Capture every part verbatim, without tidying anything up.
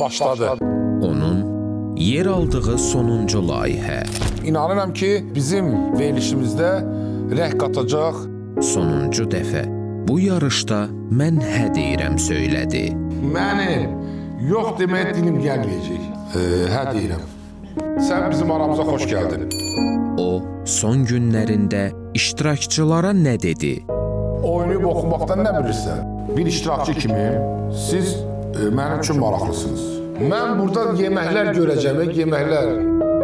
başladı. Onun yer aldığı sonuncu layihə. İnanıram ki, bizim verilişimizdə rəng qatacaq. Sonuncu dəfə bu yarışda mən hə deyirəm söylədi. Mənim yox deməyə dilim gəlməyəcək. E, hə deyirəm. Sən bizim aramıza xoş gəldin. O, son günlərində iştirakçılara nə dedi? Oynayıb oxumaqdan nə bilirsən? Bir iştirakçı kimi siz e, mənim üçün maraqlısınız. Mən burada yeməklər görəcəm, yeməklər.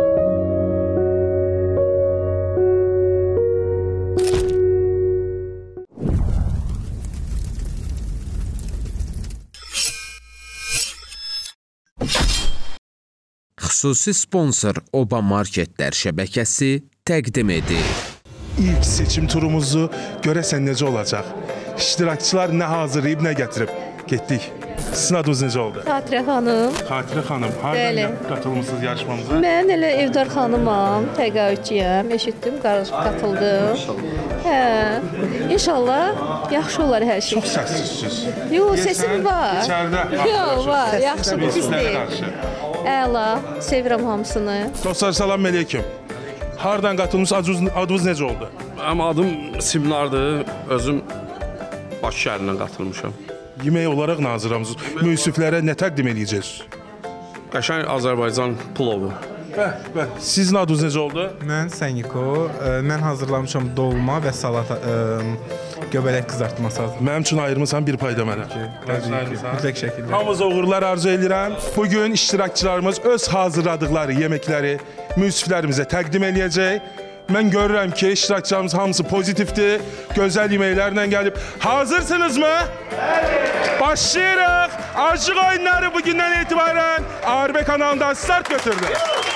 Xüsusi sponsor Oba Marketlər şəbəkəsi təqdim edir. İlk seçim turumuzu görəsən necə olacaq? İştirakçılar nə hazırlayıb, nə gətirib? Getdik. Sizin adınız necə oldu? Xatirə xanım. Xatirə xanım, hardan qatılmışsınız yarışmamıza? Mən elə Evdar xanımam, təqaüdçüyəm, eşitdim, qatıldım. Hə, inşallah yaxşı olar hər şey. Çox səssizsiniz. Yox, sesim var. İçəridə. Yox, var, yaxşı, pis deyil. Əla, sevirəm hamısını. Dostlar, salam aleyküm. Hardan qatılmışsınız, adınız necə oldu? Mənim adım Simnardır, özüm Bakı şəhərindən qatılmışam. Yemək olaraq nə hazırlamısınız? Müsiflərə nə təqdim edəcəksiniz? Qəşəng Azərbaycan plovu. Bəh, bəh. Sizin adınız necə oldu? Mən Səniko, mən hazırlamışam dolma və salata, göbələk qızartması hazırlamışam. Mənim üçün ayırmısan bir payda mənə. Mütləq şəkildə. Hamınıza uğurlar arzu edirəm. Bugün iştirakçılarımız öz hazırladıkları yeməkləri müsiflərimizə təqdim edəcək. Mən görürəm ki, iştirakçılarımız hamısı pozitivdir, gözəl yeməklərlə gəlib. Hazırsınızmı? Evet. Başlayırıq. Acıq oyunları bugündən etibarən A R B kanalında start götürdü.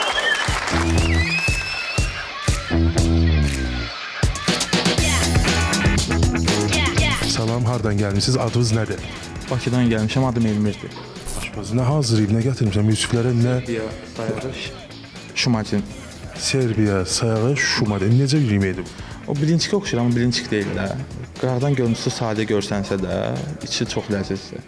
Salam, hardan gəlmişsiniz? Adınız nədir? Bakıdan gəlmişəm, adım Elmirdir. Aşpaz, nə hazırlayıb, nə gətirmişəm? Müsiflərə nə? Serbiya, sayağı, şumacin. Serbiya, sayağı, şumacin. Necə yeməkdir bu? O bilinçik oxşur, amma bilinçik deyil də. Qıraqdan görüntüsü sadə görsənsə də, içi çox ləzzətlidir.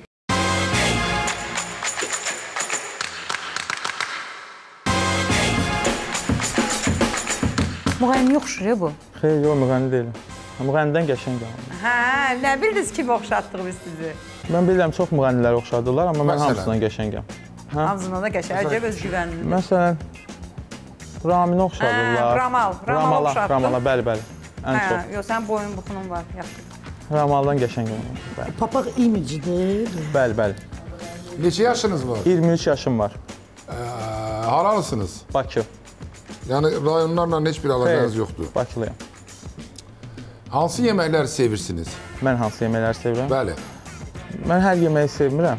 Müğənni oxşur ya bu? Xeyr, yox, müğənni deyiləm. Müğənnidən qəşəng qalır. Hə, nə bildiniz ki, oxşatdıq biz sizi? Mən bilirəm, çox müğənniləri oxşadılar, amma mən hamısından qəşəngəm. Hamısından da qəşəng, özgüvənlidir. Məsələn, Raminə oxşadılar. Ramal, Ramal oxşatdıq. Ramala, bəli, bəli. Ən çox. Yox, sənin boyun buxunun var, yaxşı. Ramaldan qəşəngəm. Papaq imicidir. Bəli, bəli. Neçə yaşınız var? iyirmi üç yaşım var. Haralısınız? Bakı. Yəni rayonlarla heç bir əlaqəniz yoxdur? Bakılıyam. Hansı yeməkləri sevirsiniz? Mən hansı yeməkləri sevirəm? Bəli. Mən hər yeməyi sevmirəm.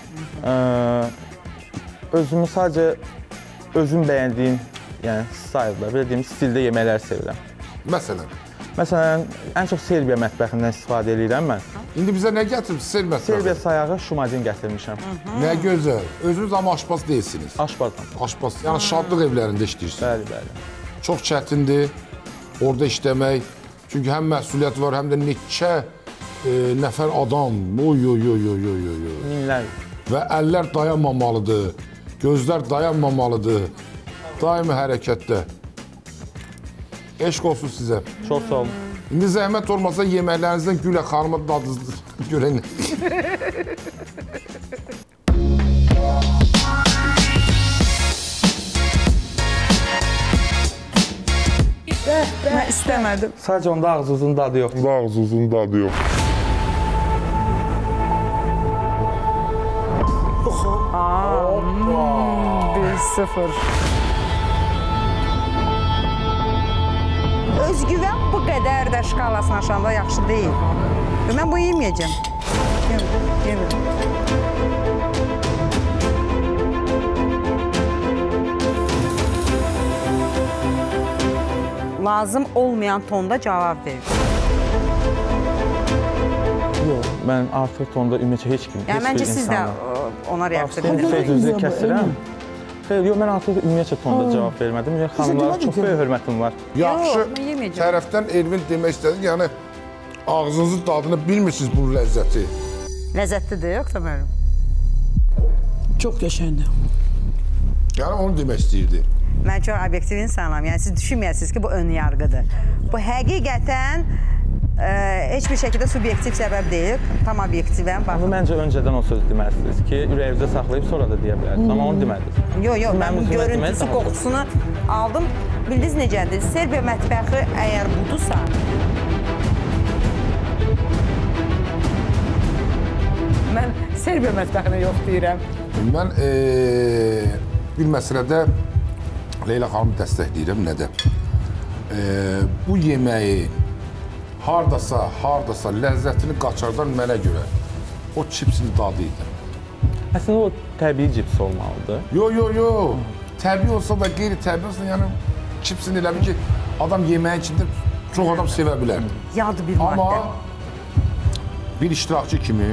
Özümü sadəcə özüm bəyəndiyim, yəni stylda, belə deyim, stildə yeməkləri sevirəm. Məsələn? Məsələn, ən çox Serbiya mətbəxindən istifadə edirəm mən. İndi bizə nə gətirmişsiniz Serbiya mətbəxi? Serbiya sayağı, şumacin gətirmişəm. Nə gözəl. Özünüz amma aşpaz deyilsiniz. Aşpazam. Aşpaz. Yəni şadlıq evlərində işləyirsiniz. Bəli, bəli. Çox çətindir orada işləmək. Çünki həm məsuliyyət var, həm də neçə e, nəfər adam. Oy, oy, oy, oy, oy, oy. Minlər. Və əllər dayanmamalıdır, gözlər dayanmamalıdır. Daimi hərəkətdə. Eşq olsun sizə. Çox sağ olun. İndi zəhmət olmasa yeməklərinizdən Gülə xanıma dadınızı görən. Mən istəmədim. Sadəcə onda ağzınızın dadı yox. Ağzınızın dadı yox. bir sıfır. Özgüvən bu qədər də şkalasını aşanda yaxşı deyil. Mən bunu yeməyəcəm. Yemirəm. Lazım olmayan tonda cavab verir. Yox, mən artıq tonda ümumiyyətlə heç kim, yəni, heç bir insana. Məncə siz də ona reaksiya edirəm. Sözünüzü kəsirəm. Xeyr, yox, mən artıq ümumiyyətlə tonda cavab vermədim. Yəni, xanımlara çox böyük hörmətim var. Yaxşı tərəfdən Elvin demək istədik, yəni ağzınızın dadını bilmirsiniz bu ləzzəti. Ləzzətlidir, yoxsa mənim? Çox qəşəngdir. Yəni onu demək istəyirdi. Mən çox obyektiv insanam. Yəni siz düşünməyəsiniz ki, bu ön yargıdır. Bu həqiqətən ə, heç bir şəkildə subyektiv səbəb deyil. Tam obyektivəm. Bunu məncə öncədən o söz deməlisiniz ki, ürəyinizdə saxlayıb sonra da deyə bilərsiniz. Amma onu demədiniz. Yox, yox, mən bu görüntüsü, qoxusunu aldım. Bildiniz necədir? Serbiya mətbəxi əgər budursa, mən Serbiya mətbəxinə yox deyirəm. Mən e, bir məsələdə Leyla xanımı dəstəkləyirəm, nədə? E, bu yeməyi hardasa, hardasa ləzzətini qaçardan mənə görə o çipsin dadı idi. Əslində o təbii cips olmalıdır. Yox, yox, yox. Təbii olsa da, qeyri-təbii olsa, yəni çipsin elə bir ki, adam yeməyin içində çox adam sevə bilər. Yadı bir maddə. Amma bir iştirakçı kimi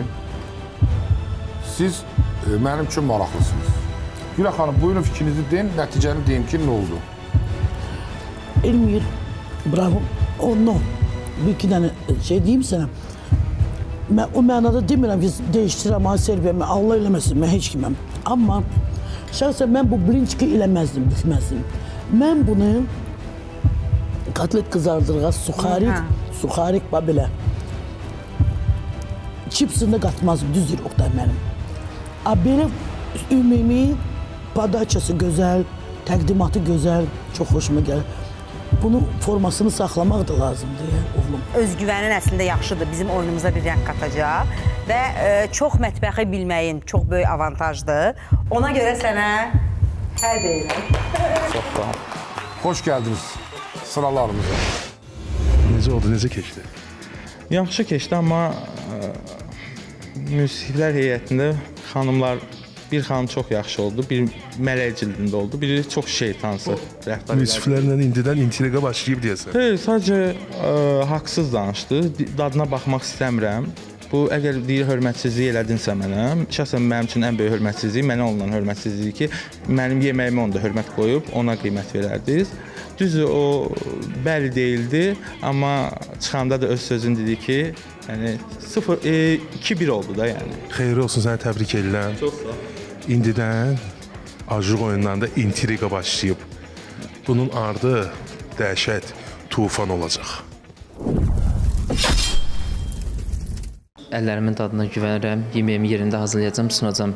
siz e, mənim üçün maraqlısınız. Gülə xanım, buyurun fikrinizi deyin, nəticəni deyim ki, nə oldu? Elmir, bravo. Ondan bir iki dənə şey deyim sənə. Mən o mənada demirəm ki, dəyişdirəm, ha, Serbiyamı, Allah eləməsin, mən heç kiməm. Amma şəxsən mən bu blinçki eləməzdim, bitməzdim. Mən bunu katlet kızardırğa, suxarik, suxarik bax belə. Çipsini də qatmazdım, düzdür Oqtay mənim. A, belə ümumi padaçası gözəl, təqdimatı gözəl, çox xoşuma gəlir. Bunun formasını saxlamaq da lazımdır, oğlum. Özgüvənin əslində yaxşıdır, bizim oyunumuza bir rəng qatacaq və e, çox mətbəxi bilməyin çox böyük avantajdır. Ona görə sənə hə deyirəm. Çox sağ ol. Xoş gəldiniz sıralarımıza. Necə oldu, necə keçdi? Yaxşı keçdi, amma ə, müsiflər heyətində xanımlar, bir xanım çox yaxşı oldu, bir mələk cildində oldu, biri çox şeytansı rəftar elədi. Müsiflərlə indidən intriqa başlayıb deyəsən. Hayır, sadəcə ə, haqsız danışdı, dadına baxmaq istəmirəm. Bu, əgər deyir, hörmətsizlik elədinsə mənə, şəxsən mənim üçün ən böyük hörmətsizlik, mənə olunan hörmətsizlik ki, mənim yeməyimə onda hörmət qoyub, ona qiymət verərdiniz. Düzdür, o bəli deyildi, amma çıxanda da öz sözün dedi ki, yəni sıfır, iki bir oldu da yəni. Xeyri olsun, səni təbrik edirəm. Çox sağ ol. İndidən acıq oyunlarında intriqa başlayıb. Bunun ardı dəhşət, tufan olacaq. Əllərimin dadına güvənirəm, yeməyimi yerində hazırlayacam, sunacam.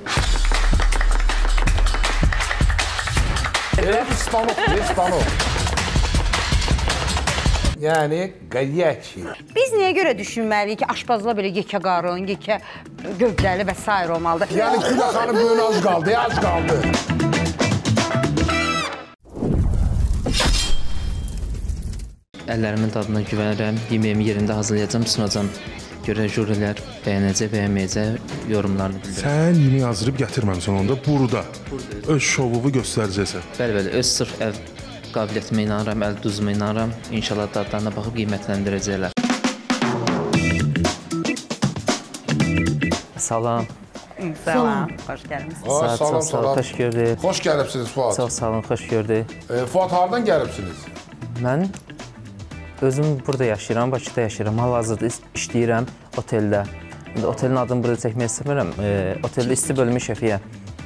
Elə bir stanok, bir stanok. Yəni, qəliyyəki. Biz niyə görə düşünməliyik ki, aşpazlar belə yekə qarın, yekə gövdəli və s. olmalıdır? Yəni, Gülə xanım böyün ac qaldı, ac qaldı. Əllərimin dadına güvənirəm, yeməyimi yerində hazırlayacam, sunacam. Görə jürilər bəyənəcək, bəyənməyəcək yorumlarını bildirir. Sən yemək hazırlayıb gətirməmsən onda burada öz şovuvu göstərəcəksən. Bəli, bəli, öz sırf əl qabiliyyətimə inanıram, əl duzuma inanıram. İnşallah dadlarına baxıb qiymətləndirəcəklər. Salam. Salam, xoş gəlmişsiniz. Salam, salam, salam. Xoş gördük. Xoş gəlibsiniz, Fuad. Çox sağ olun, xoş gördük. E, Fuad, hardan gəlibsiniz? Mən özüm burada yaşayıram, Bakıda yaşayıram. Hal-hazırda işləyirəm oteldə. Otelin adını burada çəkmək istəmirəm. E, oteldə isti bölümü şəfiyyə.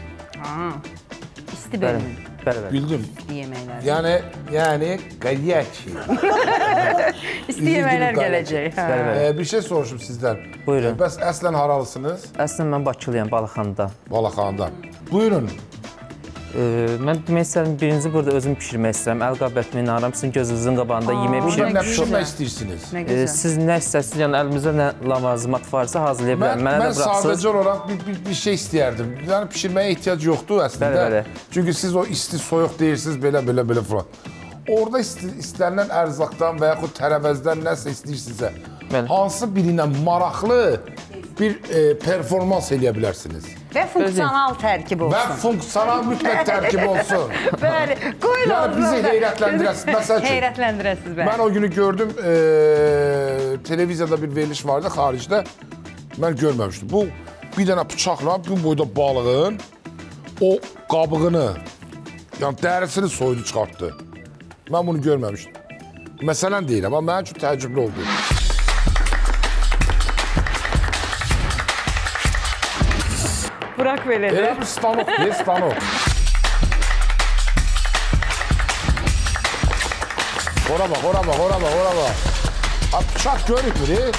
İsti bölümü. Bəli, bəli. Bildim. İsti yeməklər. Yəni, yəni qəliyyəki. İsti yeməklər gələcək. Bəli, bəli. E, bir şey soruşum sizdən. Buyurun. E, bəs əslən haralısınız? Əslən mən Bakılıyam, Balaxanıda. Balaxanıda. Buyurun. E, mən demək istəyirəm, birinci burada özüm pişirmək istəyirəm. Əl qabiliyyətimə inanıram, sizin gözünüzün qabağında yemək Burada pişirmək. nə pişirmək istəyirsiniz? Nə E, gözəl. siz nə istərsiniz, yəni əlimizdə nə lavazımat varsa hazırlaya Mən, bilərəm. Mənə mən də bıraxsınız. sadəcə olaraq bir, bir, bir şey istəyərdim. Yəni pişirməyə ehtiyac yoxdur əslində. Bəli, bəli. Çünki siz o isti, soyuq deyirsiniz, belə, belə, belə falan. Orada isti, istənilən ərzaqdan və yaxud tərəvəzdən nəsə istəyirsinizsə, Bəli. hansı birinə maraqlı bir e, performans eləyə bilərsiniz? Və funksional tərkib Və olsun. funksional mütləq tərkib olsun. Bəli, qoyun Yəni bizi olsun. heyrətləndirəsiniz. Məsəl üçün, Heyrətləndirəsiniz, bəli. mən o günü gördüm, e, televiziyada bir veriliş vardı xaricdə. Mən görməmişdim. Bu bir dənə bıçaqla bu boyda balığın o qabığını, yəni dərisini soydu, çıxartdı. Mən bunu görməmişdim. Məsələn deyirəm, amma mənim üçün təəccüblü oldu. Burak belədir. Elə bir stanok, bir stanok. Ora bax, ora bax, ora bax, ora bax. Bıçaq görükmür.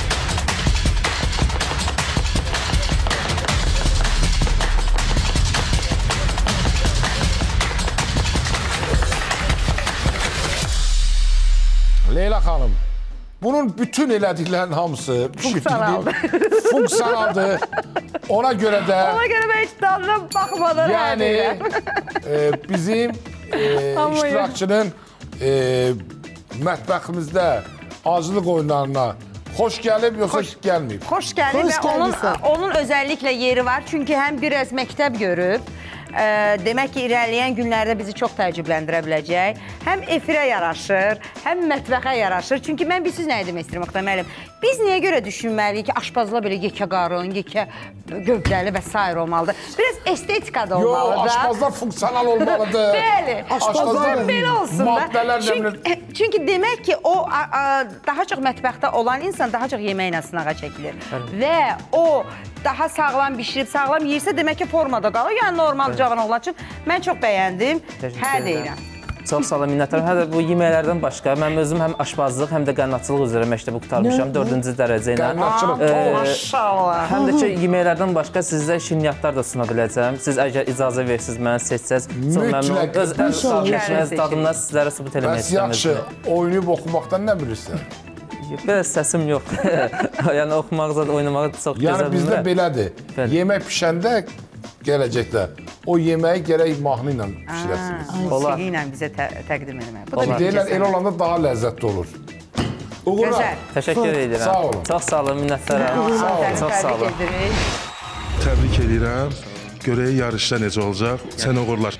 Leyla xanım, bunun bütün elədiklərinin hamısı Funksionaldır. Funksionaldır. Ona görə də... Ona görə mən heç dadına baxmadan yəni, e, bizim e, iştirakçının e, mətbəximizdə acılıq oyunlarına xoş gəlib, yoxsa xoş gəlməyib? Xoş gəlib və onun, onun özəlliklə yeri var. Çünki həm biraz məktəb görüb, e, demək ki, irəliyən günlərdə bizi çox təəccübləndirə biləcək. Həm efirə yaraşır, həm mətbəxə yaraşır. Çünki mən bir siz nə demək istəyirəm, Oqtay müəllim? Biz niyə görə düşünməliyik ki, aşpazlar belə yekə qarın, yekə gövdəli və s. olmalıdır? Biraz estetikada olmalıdır. Yox, aşpazlar funksional olmalıdır. Bəli, aşpazlar belə olsun da. Maddelər çünki, çünki demək ki, o a, a, daha çox mətbəxdə olan insan daha çox yeməklə sınağa çəkilir. Bəli. Və o daha sağlam bişirib, sağlam yeyirsə, demək ki, formada qalır. Yəni, normal cavan oğlan üçün mən çox bəyəndim. Hə deyirəm. Çox sağ olun, minnətdarım. Hə də bu yeməklərdən başqa, mən özüm həm aşpazlıq, həm də qənnaçılıq üzrə məktəbi qurtarmışam, dördüncü dərəcə ilə. Qənnaçılıq, maşallah. Həm də ki, yeməklərdən başqa sizə şirniyyatlar da suna biləcəm. Siz əgər icazə versiniz, mənə seçsəz, çox məmnun. Öz əl dadından sizlərə sübut eləmək istəmirəm. Bəs yaxşı, oynayıb oxumaqdan nə bilirsən? Biraz səsim yox. Yəni, oxumaq, oynamağı çox gözəl bilmirəm. Yəni, bizdə belədir. Yemək pişəndə gələcəkdə o yeməyi gərək mahnı ilə pişirəsiniz. Musiqi ilə bizə təqdim eləmək. Deyirlər, elə olanda daha ləzzətli olur. Uğurlar. Təşəkkür edirəm. Sağ olun. Çox sağ olun, minnətdarım. Çox sağ olun. Təbrik edirəm. Görək yarışda necə olacaq. Sən uğurlar.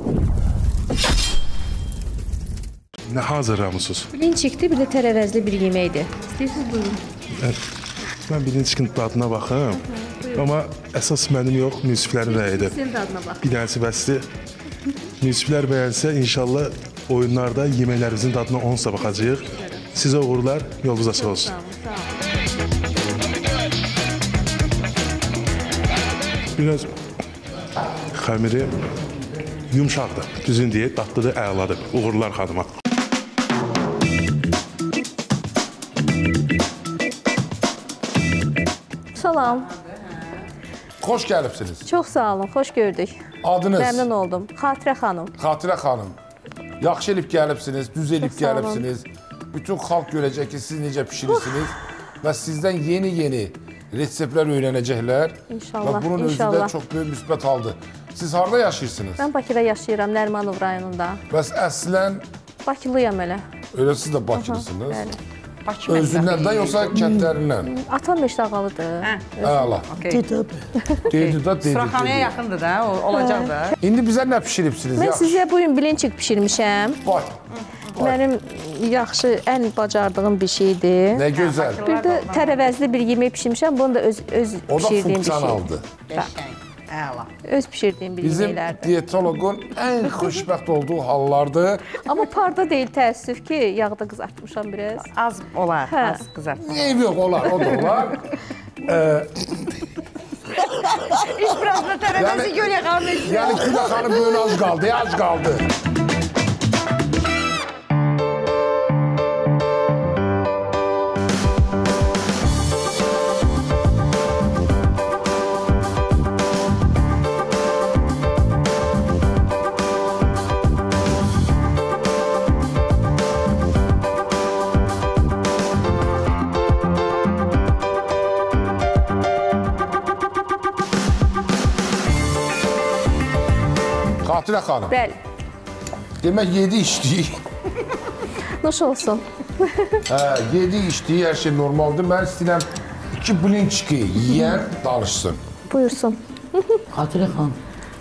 Nə hazırlamısınız? Bilinçikdir, bir də tərəvəzli bir yeməkdir. İstəyirsiniz buyurun. Mən bilinçikin dadına baxım. Amma əsas mənim yox, müsiflərin rəyidir. Sizin dadına bax. Bir dənəsi bəsdir. Müsiflər bəyənsə, inşallah oyunlarda yeməklərimizin dadına onsuz baxacağıq. Sizə uğurlar, yolunuz açıq olsun. Biraz xəmiri yumşaqdır, düzün deyək, dadlıdır, əladır. Uğurlar xanıma. Salam. Xoş gəlibsiniz. Çox sağ olun, xoş gördük. Adınız? Məmnun oldum. Xatirə xanım. Xatirə xanım. Yaxşı elib gəlibsiniz, düz elib gəlibsiniz. Bütün xalq görəcək ki, siz necə pişirirsiniz və sizdən yeni-yeni reseptlər öyrənəcəklər. İnşallah, və bunun inşallah. özündə çox böyük müsbət aldı. Siz harada yaşayırsınız? Mən Bakıda yaşayıram, Nərmanov rayonunda. Bəs əslən... Bakılıyam elə. Elə siz də Bakılısınız? Bəli. Özündən də, yoxsa kəndlərindən? Atam Meşdağalıdır. Əla. Dedi. Dedi də, dedi. Suraxanaya yaxındır da, olacaq da. İndi bizə nə pişiribsiniz? Mən sizə bugün bilinçik pişirmişəm. Bax. Mənim yaxşı, ən bacardığım bir şeydir. Nə gözəl. Bir də tərəvəzli bir yemək pişirmişəm. Bunu da öz, öz o da pişirdiyim bir şey. funksionaldır. Əla. Öz pişirdiyim bir Bizim yeməklərdir. diyetoloqun ən xoşbəxt olduğu hallardır. Amma parda deyil, təəssüf ki, yağda qızartmışam biraz. Az olar, Hə. az qızartma. Eyv yox, olar, o da olar. İş birazda tərəvəzi Yəni- göl yaxanın içində. Yəni Gülə xanım böyle az qaldı, az qaldı. Xatirə xanım, Bəli, demək yedi içdik. nuş olsun. Hə, yedi içdik, hər şey normaldır. Mən istəyirəm iki blinçki yiyən danışsın. Buyursun. Xatirə xanım.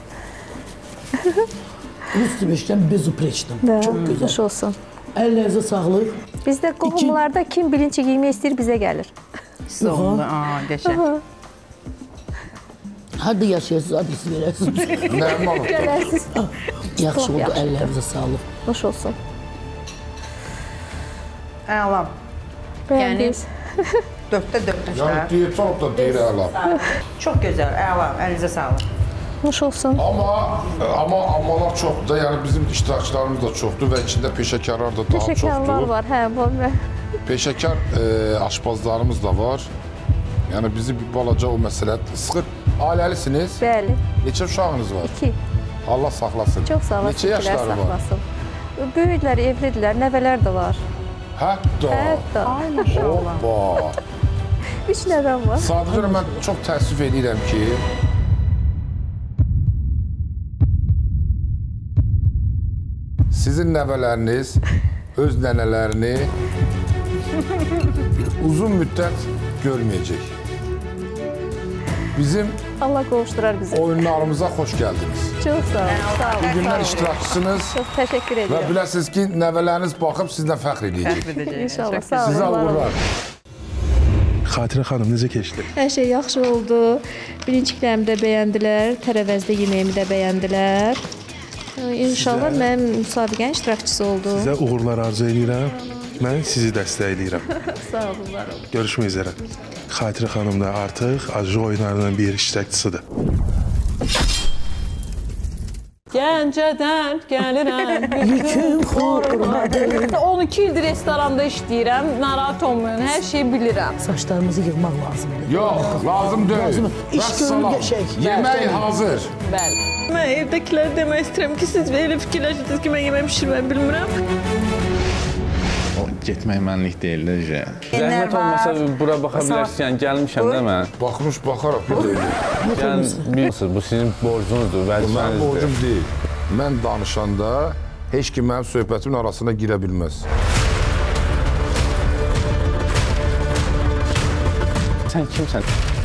Rus demişkən bezupreçdim. Çox Nuş gözəl. olsun. Əllərinizə sağlıq. Bizdə qohumlarda kim bilinçik yemək istəyir, bizə gəlir. Oldu, aa, qəşəng. Harada yaşayırsınız, adresi verərsiniz. Nərman oldu. Gələrsiniz. Yaxşı oldu, yaxşı. əllərinizə sağlıq. Nuş olsun. Əla. Bəyəndiniz. dörddə dörd Yəni işlər. deyir, çox da deyir əla. Çox gözəl, əla, əlinizə sağlıq. Xoş olsun. Amma amma ammalar çoxdur da, yəni bizim iştirakçılarımız da çoxdur və içində peşəkarlar da daha Peşəkarlar çoxdur. var, hə, var. Peşəkar e, aşpazlarımız da var. Yəni bizi bir balaca o məsələ sıxır. Ailəlisiniz? Bəli. Neçə uşağınız var? İki. Allah saxlasın. Çox sağ olasın. Neçə yaşları var? Böyüklər, evlidirlər, nəvələr də var. Hətta. Hətta. Ay, maşallah. Hoppa. Üç nəvəm var. Sadəcə mən çox təəssüf edirəm ki, sizin nəvələriniz öz nənələrini uzun müddət görməyəcək. Bizim Allah qovuşdurar bizi. oyunlarımıza xoş gəldiniz. Çox sağ olun. Sağ olun. Bu günlər iştirakçısınız Çox təşəkkür və edirəm. biləsiniz ki, nəvələriniz baxıb sizlə fəxr edəcək. İnşallah. Sağ olun. Sizə var olun. uğurlar. Xatirə xanım necə keçdi? Hər şey yaxşı oldu. Birinciklərimi də bəyəndilər, tərəvəzdə yeməyimi də bəyəndilər. İnşallah Sizə- mənim müsabiqənin iştirakçısı oldu. Sizə uğurlar arzu edirəm. Mən sizi dəstəkləyirəm. Sağ olun, var olun. Görüşmək üzrə. Xatirə xanım da artıq Ajı oyunlarının bir iştirakçısıdır. Gəncədən gəlirəm. Yüküm xormadır. on iki ildir restoranda işləyirəm. Narahat olmayın, hər şeyi bilirəm. Saçlarımızı yığmaq lazımdır. Yox, lazım deyil. Lazım. İş Vəssalam. görür qəşəng. Yemək Bəli. hazır. Bəli. Mən evdəkilərə demək istəyirəm ki, siz elə fikirləşirsiniz ki, mən yemək pişirməyi bilmirəm. O getmək mənlik deyil də. Zəhmət olmasa bura baxa bilərsiniz. Yəni gəlmişəm də mən. Baxmış, baxaraq bir deyil. Yəni bilirsiniz, bu sizin borcunuzdur, Bu mənim vəzifənizdir. borcum deyil. Mən danışanda heç kim mənim söhbətimin arasına girə bilməz. Sən kimsən?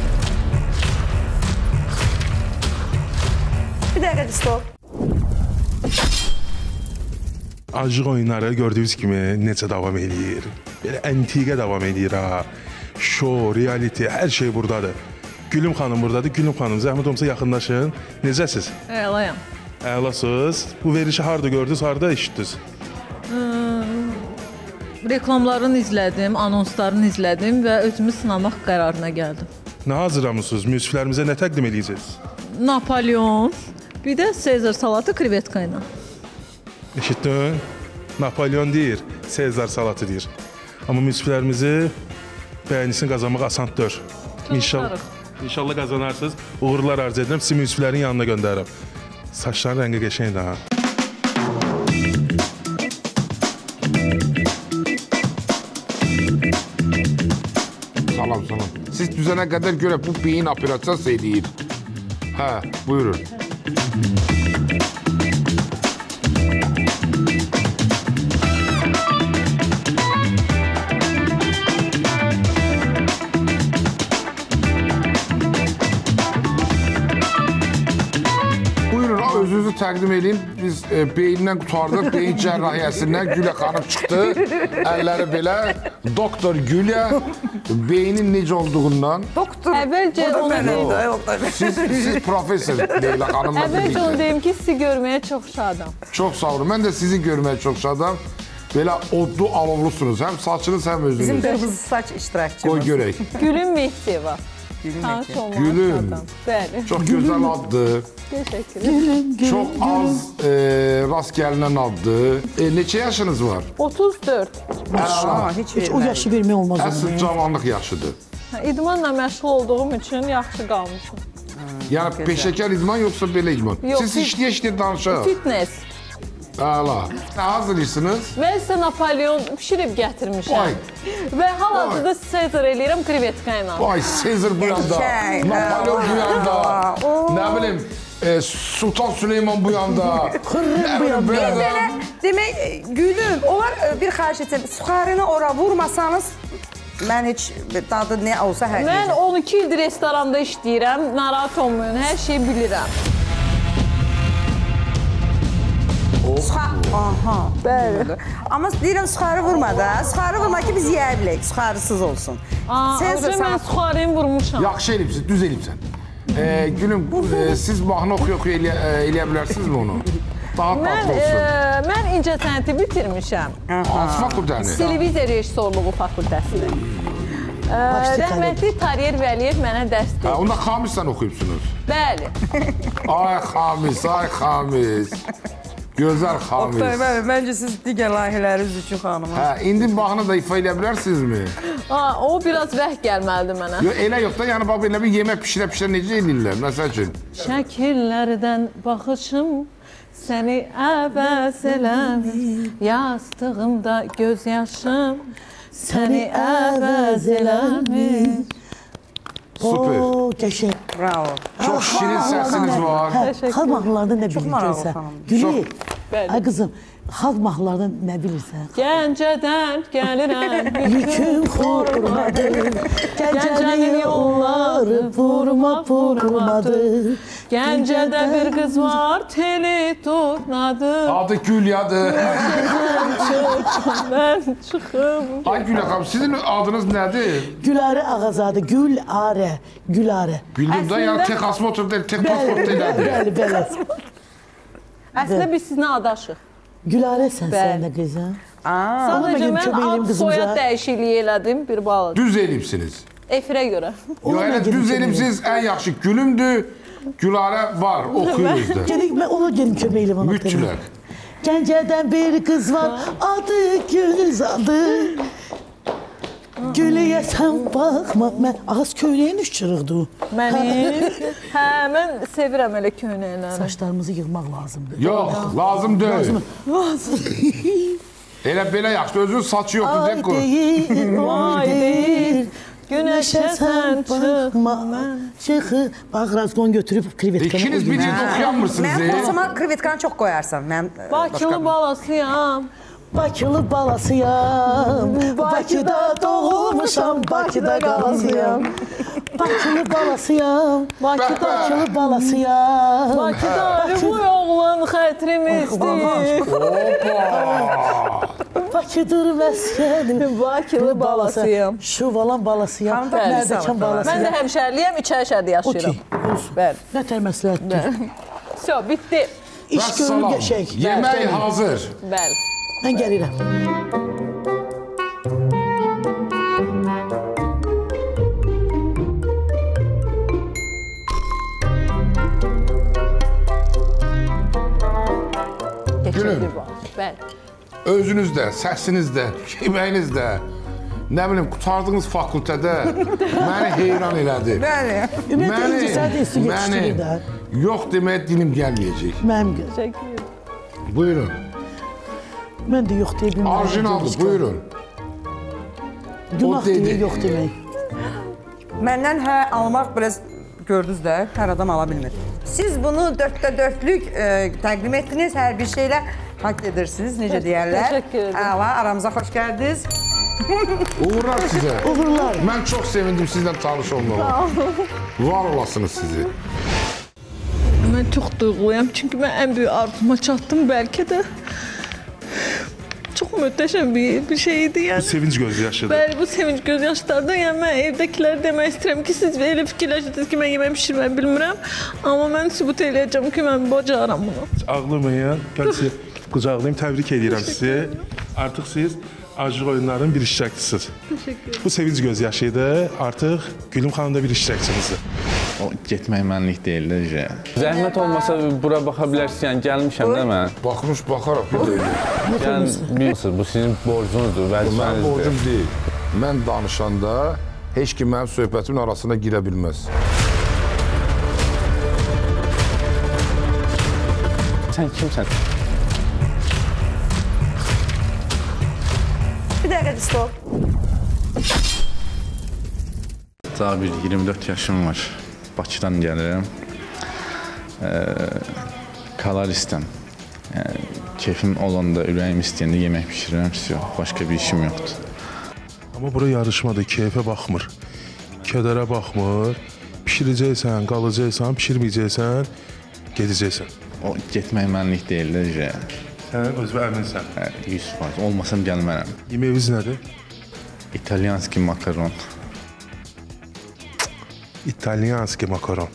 Bir dəqiqə stop. Acıq oyunları gördüyünüz kimi necə davam eləyir. Belə antiqə davam eləyir ha. Show, reality, hər şey burdadır. Gülüm xanım burdadır. Gülüm xanım, zəhmət olmasa yaxınlaşın. Necəsiz? Əlayam. Əlasız. Bu verişi harda gördünüz, harda eşitdiniz? Reklamlarını izlədim, anonslarını izlədim və özümü sınamaq qərarına gəldim. Nə hazırlamısınız? Müsiflərimizə nə təqdim edəcəksiniz? Napolyon, bir də Sezar salatı krevetka ilə. Eşitdin? Napolyon deyir, Sezar salatı deyir. Amma müsiflərimizi bəyənisini qazanmaq asandır. İnşallah, inşallah qazanarsınız. Uğurlar arz edirəm. Sizi müsiflərin yanına göndərirəm. Saçların rəngi qəşəngdir ha. Salam, salam. Siz düzənə qədər görə bu beyin operasiyası eləyir. Hə, buyurun. Buyurun, özünüzü təqdim edin. Biz e, beyindən qutardıq, beyin cərrahiyyəsindən Gülə xanım çıxdı. Əlləri belə. Doktor Gülə beynin necə olduğundan. Doktor. Əvvəlcə onu deyim. Siz, siz professor Leyla xanımla Əvvəlcə onu birlikdə. deyim ki, sizi görməyə çox şadam. Çox sağ olun. Mən də sizi görməyə çox şadam. Belə odlu, alovlusunuz. Həm saçınız, həm özünüz. Bizim qırmızı saç iştirakçımız. Qoy görək. Gülüm Mehdiyeva. Tanış olmaq Gülüm. şadam. Bəli. Çox gözəl addır. Təşəkkür ederim. Çox az e, rast gəlinən addır. E, neçə yaşınız var? otuz dörd. Aa, Heç o yaşı vermək olmaz. Əsl cavanlıq yaşıdır. İdmanla məşğul olduğum üçün yaxşı qalmışım. Yəni peşəkar idman yoxsa belə idman? Yox, Siz fit- işləyə-işləyə danışaq. Fitness. Əla. Nə hazırlayırsınız? Mən sizə Napolyon pişirib gətirmişəm. Vay. Və hal-hazırda Sezar eləyirəm krevetka ilə. Vay, Sezar bu yanda, Qəşəng. Napolyon bu yanda, Oo. nə bilim, e, Sultan Süleyman bu yanda. Xırrım bu yanda. Bir dənə, demək, gülüm, onlar e, bir xahiş etsəm, suxarını ora vurmasanız, mən heç dadı nə olsa hər Mən on iki ildir restoranda işləyirəm, narahat olmayın, hər şeyi bilirəm. Suxa... Aha. Bəli. Amma deyirəm, suxarı vurma da. Suxarı vurma ki, biz yeyə bilək, suxarısız olsun. Aa, Sezar mən sana- suxarını vurmuşam. Yaxşı eləyibsən, düz eləyibsən. E, gülüm, e, siz mahnı oxuya-oxuya eləyə, e, eləyə bilərsinizmi onu? Daha Mən, tatlı e, olsun. mən incə sənəti bitirmişəm. Hansı fakültəni? Televiziya rejissorluğu fakültəsini. Rəhmətli Tariyer Vəliyev mənə dərs Ha, onda Xamisdən oxuyubsunuz. Bəli. Ay Xamis, ay Xamis. Gözəl Xamis. Oktay bəy, məncə siz digər layihələriniz üçün xanıma. Hə, indi baxını da ifa edə bilərsinizmi? Ha, o biraz vəh gəlməlidir mənə. Yox, elə yox da, yəni bax belə bir yemək pişirə-pişirə necə edirlər, məsəl üçün? Şəkillərdən baxışım səni əvəz eləmir, yastığımda göz yaşım səni əvəz eləmir. Super. Oo, qəşəng. Bravo. Çox şirin səsiniz var. Xalq mahnılarında nə bilirsən? Gülü. Bəli. Ay qızım, xalq mahnılarında nə bilirsən? Gəncədən gəlirəm, Yüküm xurmadır, Gəncənin yolları vurma vurmadır. Gəncədə bir qız var, teli turnadır. Adı Gülyadır. Mən çıxım. Ay Gülya xanım, sizin adınız nədir? Gülarə Ağazadə, Gülarə, Gülarə. Bildim də, yəni tek asmotur deyil, tek pasport deyil. Bəli, bəli. Əslində biz sizinlə adaşıq. Gülarə sən sən də qızım. Sadəcə mən ad soyad dəyişikliyi elədim bir balaca. Düz elibsiniz. Efirə görə. Yox, elə düz elibsiniz, ən yaxşı gülümdür. Gülarə var, oxuyuruz da. Gəlik, mən ona gelim kömək eləm. Mütləq. Gəncədən bir qız var, adı Gülzadır. Gülüyə sən baxma, mən ağız köynəyin üç çırıqdır. Mənim, hə, mən sevirəm elə köynəkləri. Saçlarımızı yığmaq lazımdır. Yox, lazım deyil. Lazım. Elə belə yaxşı, özünün saçı yoxdur, deyil qoy. Ay deyir, ay deyir. Günəşə sən çıxma, çıxı. Bax, razqon götürüb krevetkanı. İkiniz bir yerdə oxuyanmırsınız. Mən kursuma krevetkanı çox qoyarsan. Bakılı balasıyam. Bakılı balasıyam. Bakıda doğulmuşam, Bakıda qalasıyam. Bakılı balasıyam. Bakılı balasıyam. Bakıda bu oğlan xətrimizdir. Bakıdır məskənim. Bakılı balasıyam. Şuvalan balasıyam. Nərdəkan balasıyam. Mən də həmşərliyəm, İçərişəhərdə yaşayıram. Bəli. Nətər məsləhətdir. So, bitdi. İş görür qəşək. Yemək hazır. Bəli. Mən gəlirəm. Gülüm, özünüzdə, səsinizdə, yeməyinizdə, nə bilim, qutardığınız fakültədə məni heyran elədi. Bəli. Məni, məni, yox deməyə dilim gəlməyəcək. Mənim Təşəkkür. Buyurun. Mən də yox deyə bilməyəcək. Arjinaldır, buyurun. Günah deyil, yox demək. Məndən hə almaq biraz gördünüz də, hər adam ala bilmir. Siz bunu dörddə dördlük e, təqdim etdiniz, hər bir şeylə haqq edirsiniz, necə deyərlər. Təşəkkür ederim. Əla, aramıza xoş gəldiniz. Uğurlar sizə. Uğurlar. Mən çox sevindim sizlə tanış olmağa. Var olasınız sizi. Mən çox duyğuluyam, çünki mən ən böyük arzuma çatdım, bəlkə də çox möhtəşəm bir, bir şey idi. Yəni. Bu sevinç göz yaşıdır. Bəli, bu sevinç göz yaşlardır. Yəni, mən evdəkiləri demək istəyirəm ki, siz elə fikirləşirsiniz ki, mən yemək pişirməyi bilmirəm. Amma mən sübut eləyəcəm ki, mən bacaram bunu. Ağlamayın, gəl sizi qucaqlayım, təbrik edirəm sizi. Artıq siz acıq oyunların bir iştirakçısınız. Təşəkkür ederim. Bu sevinç göz yaşıdır. Artıq Gülüm xanım da bir iştirakçımızdır. O getmək mənlik deyil də. Zəhmət olmasa bura baxa bilərsən, yəni gəlmişəm də mən. Baxmış, baxaraq bir deyil. Yəni, bu sizin borcunuzdur, vəzifənizdir. Mənim borcum deyil. Mən danışanda heç kim mənim söhbətimin arasına girə bilməz. Sən kimsən? Bir dəqiqə stop. Daha bir iyirmi dörd yaşım var. Bakıdan gəlirəm. E, Kalaristəm. Yəni, keyfim olanda, ürəyim istəyəndə yemək pişirirəm, yox. Başqa bir işim yoxdur. Amma bura yarışmadır, keyfə baxmır. Kədərə baxmır. Pişirəcəksən, qalacaqsan, pişirməyəcəksən, gedəcəksən. O getmək mənlik deyil də. Sən özünə əminsən. Hə, yüz faiz. Olmasam gəlmərəm. Yeməyiniz nədir? İtalyanski makaron. İtalyanski makaron.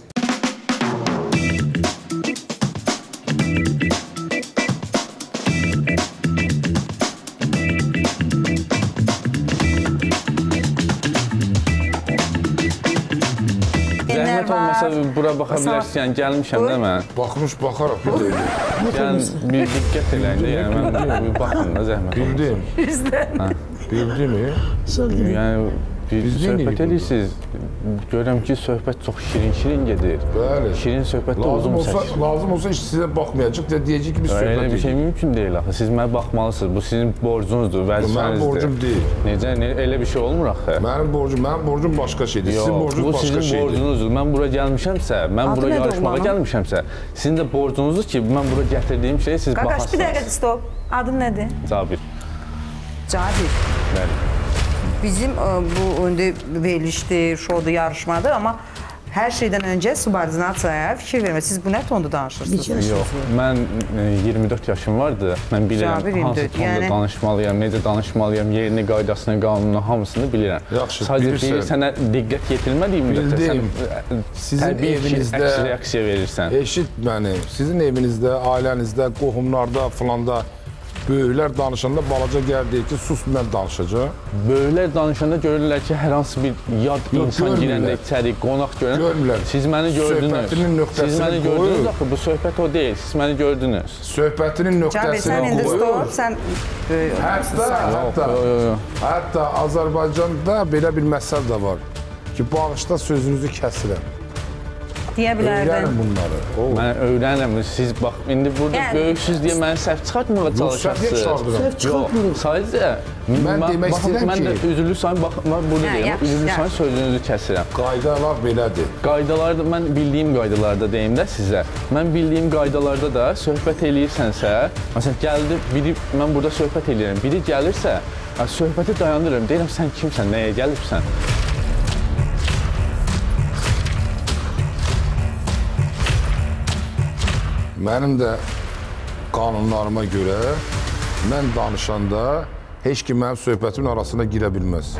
vitaminlər Zəhmət olmasa var. bura baxa bilərsən, yəni gəlmişəm də mən. Baxmış, baxaraq bir də. Yəni bir diqqət eləyin də, yəni mən bir baxın da zəhmət olmasa. Bildim. Bizdə. Bildim mi? Yəni bir söhbət edirsiniz. Görürəm ki, söhbət çox şirin-şirin gedir. Bəli. Şirin söhbət də Lazım uzun olsa, çəkir. lazım olsa heç sizə baxmayacaq da deyəcək ki, biz söhbət Elə bir edirik. şey mümkün deyil axı. Siz mənə baxmalısınız. Bu sizin borcunuzdur, vəzifənizdir. Mənim borcum deyil. Necə? Elə bir şey olmur axı. Mənim borcum, mənim borcum başqa şeydir. Sizin Yox, borcunuz bu başqa sizin şeydir. borcunuzdur. Mən bura gəlmişəmsə, mən bura yarışmağa gəlmişəmsə, sizin də borcunuzdur ki, mən bura gətirdiyim şeyi siz Qaqaş, baxasınız. bir dəqiqə stop. Adın nədir? Cabir. Cabir. Bəli. Bizim ə, bu indi verilişdir, şoudur, yarışmadır, amma hər şeydən öncə subordinasiyaya fikir vermək. Siz bu nə tonda danışırsınız? Yox, mən e, iyirmi dörd yaşım vardı. Mən bilirəm Cabir, hansı iyirmi dörd, tonda yəni... danışmalıyam, necə danışmalıyam, yerini, qaydasını, qanununu, hamısını bilirəm. Yaxşı, sadəcə bilirsən. bir sənə diqqət yetirmədiyi müddətdə sən Bildim. Sizin təbii ki, evinizdə əks reaksiya verirsən. Eşit məni. Sizin evinizdə, ailənizdə, qohumlarda, filanda böyüklər danışanda balaca gəl deyir ki, sus, mən danışacaq. Böyüklər danışanda görürlər ki, hər hansı bir yad Yox, insan girəndə içəri, qonaq görən. Görmürlər. Siz məni gördünüz. Söhbətinin nöqtəsini Siz məni qoyur. gördünüz axı, bu söhbət o deyil. Siz məni gördünüz. Söhbətinin Cabir, sən indi nöqtəsini stop, qoyur. sən... Hətta, hətta, Yox, yox, yox. hətta Azərbaycanda belə bir məsəl də var ki, bağışda sözünüzü kəsirəm. Deyə bilərdim. Öyrənin bunları. O. Mən öyrənəm. Siz bax, indi burada Yəni- böyüksüz deyə məni səhv çıxartmağa çalışarsınız. səhv çıxardıram. Səhv çıxartmırıq. Yox, sadəcə Mən demək baxın, istəyirəm mən ki- də üzürlü sayın, bax, mən burada Hə, deyirəm, yaxşı, üzürlü yaxşı. sayın sözünüzü kəsirəm. Qaydalar belədir. Qaydalarda, mən bildiyim qaydalarda deyim də sizə. Mən bildiyim qaydalarda da söhbət eləyirsənsə, məsələn, gəldi, biri, mən burada söhbət eləyirəm, biri gəlirsə, söhbəti dayandırıram, deyirəm, sən kimsən, nəyə gəlibsən? Mənim də qanunlarıma görə mən danışanda heç kim mənim söhbətimin arasına girə bilməz.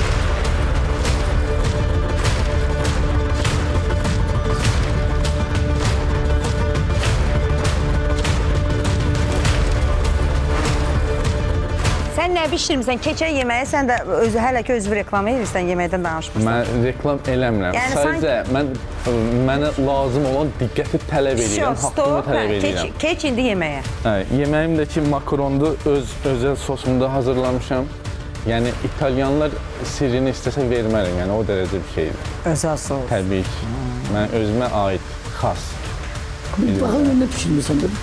Sən nə bişirmirsən? Keçən yeməyə sən də özü hələ ki özü reklam edirsən, yeməkdən danışmırsan. Mən reklam eləmirəm. Yəni Sadəcə mən mənə lazım olan diqqəti tələb edirəm, haqqımı tələb edirəm. Keç, keç indi yeməyə. Hə, yeməyimdəki makarondu öz özəl sosumda hazırlamışam. Yəni İtalyanlar sirrini istəsə vermərəm, yəni o dərəcə bir şeydir. Özəl sos. Təbii ki. Mən özümə aid, xas. Baxın, nə pişirmirsən də.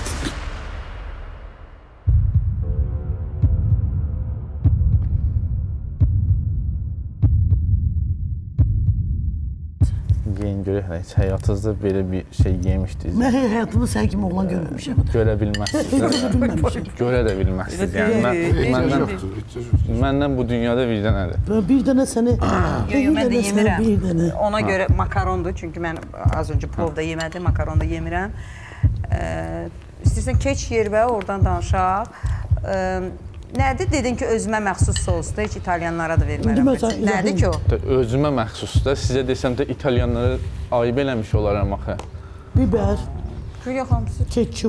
Yeyin görək, heç həyatınızda belə bir şey yemişdiniz. Mən həyatımda sən kimi oğlan görməmişəm. Görə bilməzsiniz. Görə bilməmişəm. Görə də bilməzsiniz. Yəni mən, məndən, məndən bu dünyada bir dənədir. Ben bir dənə səni... Yox, yox, mən də yemirəm. Bir dənə. Ona görə makarondur, çünki mən az öncə plovda yemədim, makaronda yemirəm. İstəyirsən keç yerbəyə, oradan danışaq. Nədir? Dedin ki, özümə məxsus sosdur, heç İtalyanlara da vermərəm. Nədir ki o? Özümə məxsusdur. Sizə desəm də İtalyanlara ayıb eləmiş olaram axı. Biber, Yox, hamısı. ketçup,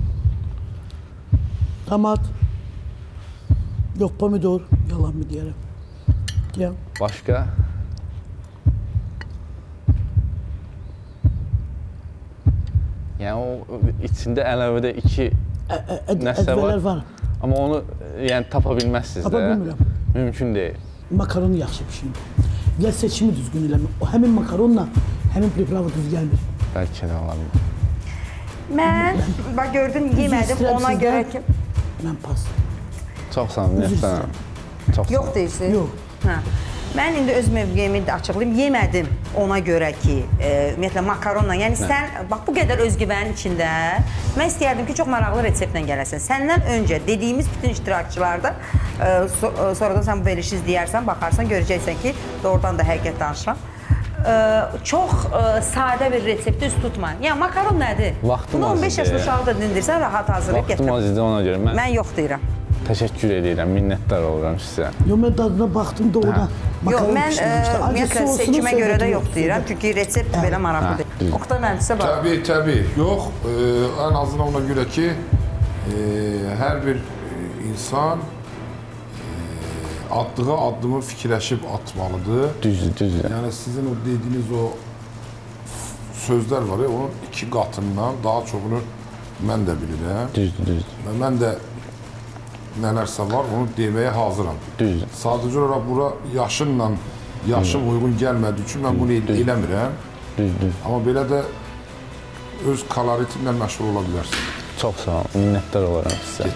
tomat, yox pomidor, yalan mı deyərəm. Deyəm. Başqa? Yəni o içində əlavədə iki nəsə var. var. Amma onu yəni tapa bilməzsiniz də. Tapa bilmirəm. Mümkün deyil. Makaronu yaxşı bişirin. Ya seçimi düzgün eləmir. O həmin makaronla həmin priprava düz gəlmir. Bəlkə də ola bilər. Mən, bax gördün, yemədim ona görə ki... Mən pas. Çox sağ olun, Neftan. Çox Yox deyirsin? Yox. Hə. Mən indi öz mövqeyimi də açıqlayım. Yemədim ona görə ki, e, ümumiyyətlə makaronla. Yəni sən, bax bu qədər özgüvənin içində, mən istəyərdim ki, çox maraqlı reseptlə gələsən. Səndən öncə dediyimiz bütün iştirakçılarda, e, so, e, sonradan sən bu verilişi izləyərsən, baxarsan, görəcəksən ki, doğrudan da həqiqət danışıram. E, çox e, sadə bir resepti üst tutmayın. Yəni makaron nədir? Vaxtım Bunu on beş yaşlı uşağı da dindirsən, rahat hazırlayıb Vaxtım gətirəm. azizdir ona görə. Mən, Mən yox deyirəm. Təşəkkür edirəm, minnətdar oluram sizə. Yox, mən dadına baxdım da ona Yox, mən ümumiyyətlə seçimə görə də yox deyirəm. Çünki resept belə maraqlıdır. Oqtay mühəndisə bax. Təbii, təbii. Yox, e, ən azından ona görə ki, e, hər bir insan e, atdığı addımı fikirləşib atmalıdır. Düzdür, düzdür. Yəni sizin o dediyiniz o sözlər var ya, onun iki qatından daha çoxunu mən də bilirəm. Düzdür, düzdür. Və mən də nələrsə var, onu deməyə hazıram. Düzdür. Sadəcə olaraq bura yaşınla, yaşım uyğun gəlmədiyi üçün mən bunu eləmirəm. Düzdür. Amma belə də öz koloritinlə məşğul ola bilərsən. Çox sağ olun, minnətdar olaram sizə.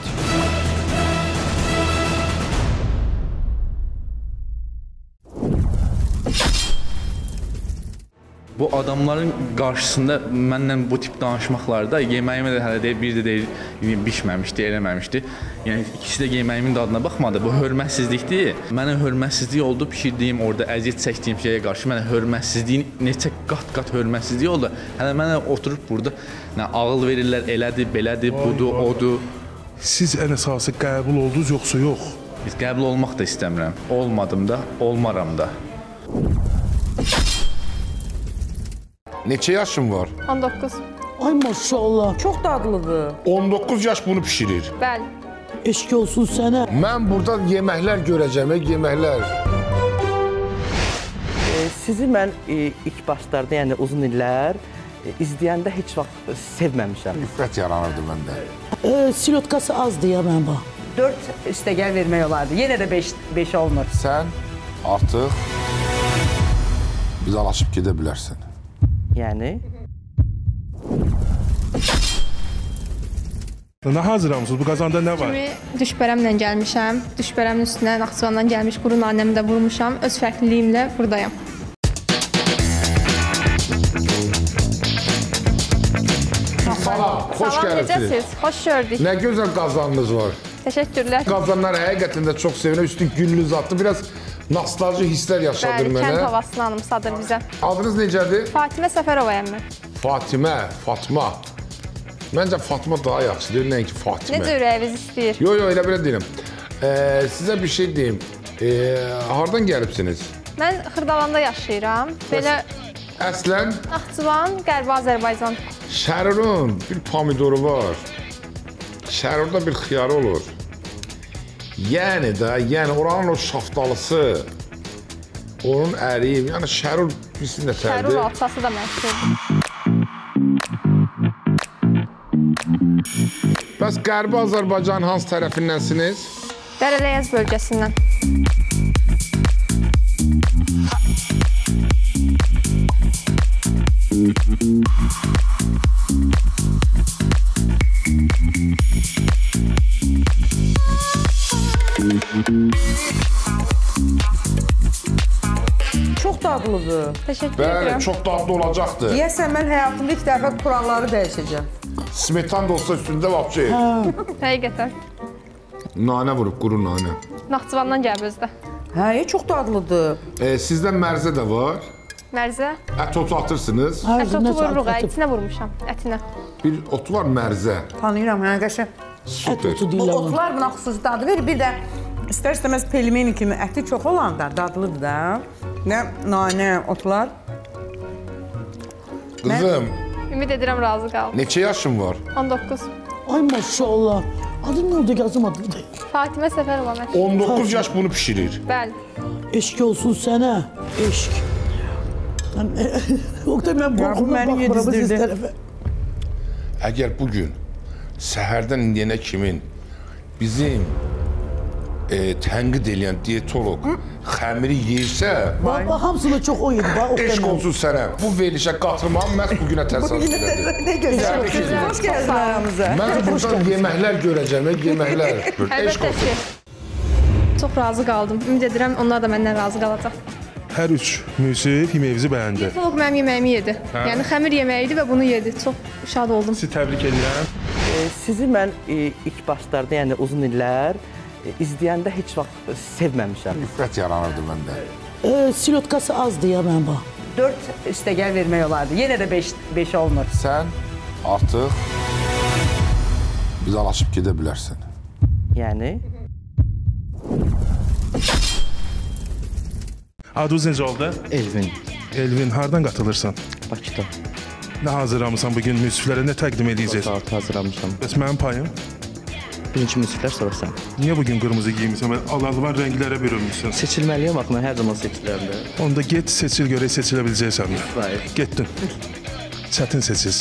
Bu adamların qarşısında mənlə bu tip danışmaqlarda yeməyimə də hələ deyir, bir də deyir, bişməmişdi, eləməmişdi. Yəni ikisi də yeməyimin dadına baxmadı. Bu hörmətsizlikdir. Mənə hörmətsizlik oldu, pişirdiyim, orada əziyyət çəkdiyim şeyə qarşı mənə hörmətsizliyin neçə qat-qat hörmətsizlik oldu. Hələ mənə oturub burada nə ağıl verirlər, elədir, belədir, budur, odur. Siz ən əsası qəbul oldunuz yoxsa yox? Biz qəbul olmaq da istəmirəm. Olmadım da, olmaram da. Neçə yaşın var? on doqquz. Ay maşallah. Çox dadlıdır. on doqquz yaş bunu pişirir. Bəli. Eşk olsun sənə. Mən burada yeməklər görəcəm, yeməklər. E, sizi mən e, ilk başlarda, yəni uzun illər e, izləyəndə heç vaxt sevməmişəm. Nifrət yaranırdı məndə. E, silotkası azdı ya mən bax. dörd üstəgəl vermək olardı. Yenə də beş olmur. Sən artıq vidalaşıb gedə bilərsən. Yəni? Nə hazırlamısınız? Bu qazanda nə var? Kimi düşbərəmlə gəlmişəm. Düşbərəmin üstünə Naxçıvandan gəlmiş quru nanəmi də vurmuşam. Öz fərqliliyimlə buradayam. Salam, xoş Salam, gəlirsiniz. necəsiz? Xoş gördük. Nə gözəl qazanınız var. Təşəkkürlər. Qazanlar həqiqətən də çox sevinir. Üstün güllü zatlı. Biraz nostalji hisslər yaşadır Bəli, mənə. kənd havasını anımsadır bizə. Adınız necədir? Fatimə Səfərovayam mən. Fatimə, Fatma. Məncə Fatma daha yaxşıdır, nəinki Fatimə. Necə ürəyiniz istəyir? Yox, yox, elə belə deyim. Ee, sizə bir şey deyim. Ee, hardan gəlibsiniz? Mən Xırdalanda yaşayıram. Belə Əslən? Naxçıvan, Qərbi Azərbaycan. Şərurun bir pomidoru var. Şərurda bir xiyarı olur. Yəni də, yəni oranın o şaftalısı, onun əriyim, yəni şərur bilsin də tərdir. Şərur alçası da məşhurdur. Bəs Qərbi Azərbaycan hansı tərəfindənsiniz? Dərələyəz bölgəsindən. Çox dadlıdır. Təşəkkür Bəli, edirəm. çox dadlı olacaqdır. Deyəsən, mən həyatımda ilk dəfə kuralları dəyişəcəm. Smetan da olsa üstündə vapçı. Həqiqətən. Nanə vurub, quru nanə. Naxçıvandan gəlib özdə. Hə, çox dadlıdır. E, sizdə mərzə də var. Mərzə. Ət otu atırsınız. Ət otu vururuq, ətinə vurmuşam, ətinə. Bir otu var mərzə. Tanıyıram, hə, qəşəng. Super. Bu otlar buna xüsusi dadı verir. Bir də istər-istəməz pelmeni kimi əti çox olanda dadlıdır da. Nə nanə, otlar. Qızım, Ümid edirəm razı qaldım. neçə yaşın var? on doqquz. Ay maşallah. Adın nə oldu yazım adını? Fatimə Səfərova mən. on doqquz yaş bunu pişirir. Bəli. Eşk olsun sənə. Eşk. Oktay, mən qorxumdan baxmıram siz tərəfə. Əgər bugün səhərdən indiyənə kimin bizim e, tənqid edən diyetolog xəmiri yeyirsə, Bax, bax, hamısını çox o yedi. eşq olsun sənə. Bu verilişə qatılmam məhz bugünə təsadüf edir. Nə gözəl. Xoş gəldin aramıza. Mən buradan yeməklər görəcəm, yeməklər. Eşq Əlbəttə olsun. ki. Çox razı qaldım. Ümid edirəm onlar da məndən razı qalacaq. Hər üç müsif yeməyinizi bəyəndi. Diyetolog mənim yeməyimi yedi. Hə? Yəni xəmir yeməyi idi və bunu yedi. Çox şad oldum. Sizi təbrik edirəm. E, sizi mən e, ilk başlarda, yəni uzun illər e, izləyəndə heç vaxt sevməmişəm. Nifrət yaranırdı məndə. E, silotkası azdı ya mən bax. dörd üstəgəl vermək olardı. Yenə də beş olmur. Sən artıq vidalaşıb gedə bilərsən. Yəni? Adınız necə oldu? Elvin. Elvin, hardan qatılırsan? Bakıda. Nə hazırlamısan bugün müsiflərə, nə təqdim edəcəksən? Saat hazırlamışam. Bəs mənim payım? Birinci müsiflər sonra sən. Niyə bugün qırmızı giymişsən? Al-alvan rənglərə bürünmüşsən. Seçilməliyəm, axı, mən hər zaman seçilərdə. Onda get, seçil görək seçilə biləcəksən mi? Hayır. Getdin. çətin seçiz.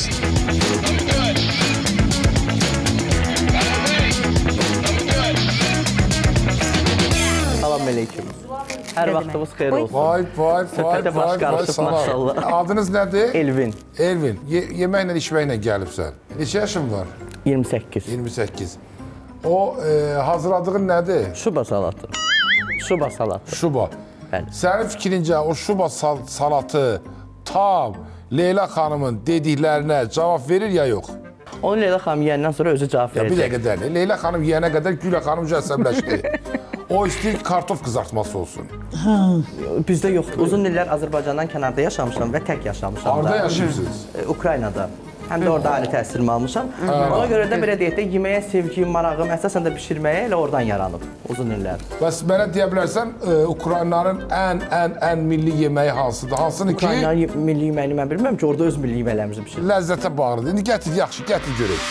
Salam aleyküm. Hər vaxtımız xeyir olsun. Vay, vay, vay, Söhbətə baş vay, vay, qarışıq, salam. maşallah. Adınız nədir? Elvin. Elvin. Ye yeməklə, içməklə gəlibsən. Neçə yaşın var? iyirmi səkkiz. iyirmi səkkiz. O e, hazırladığın nədir? Şuba salatı. Şuba salatı. Şuba. Bəli. Sənin fikrincə o şuba sal salatı tam Leyla xanımın dediklərinə cavab verir ya yox? Onu Leyla xanım yeyəndən sonra özü cavab Ya verəcək. bir dəqiqə dəli. Leyla xanım yeyənə qədər Gülə xanım əsəbləşdi. O istəyir kartof qızartması olsun. Bizdə yoxdur. Uzun illər Azərbaycandan kənarda yaşamışam və tək yaşamışam. Harada da. yaşayırsınız? E, Ukraynada. Həm də orada ali təhsilimi almışam. Ona görə də belə deyək də, yeməyə sevgim, marağım, əsasən də bişirməyə elə oradan yaranıb uzun illər. Bəs mənə deyə bilərsən, e, Ukraynanın ən, ən, ən milli yeməyi hansıdır? Hansını ki... Ukraynanın milli yeməyini mən bilmirəm ki, orada öz milli yeməklərimizi bişirir. Ləzzətə bağlıdır. İndi gətir, yaxşı, gətir görək.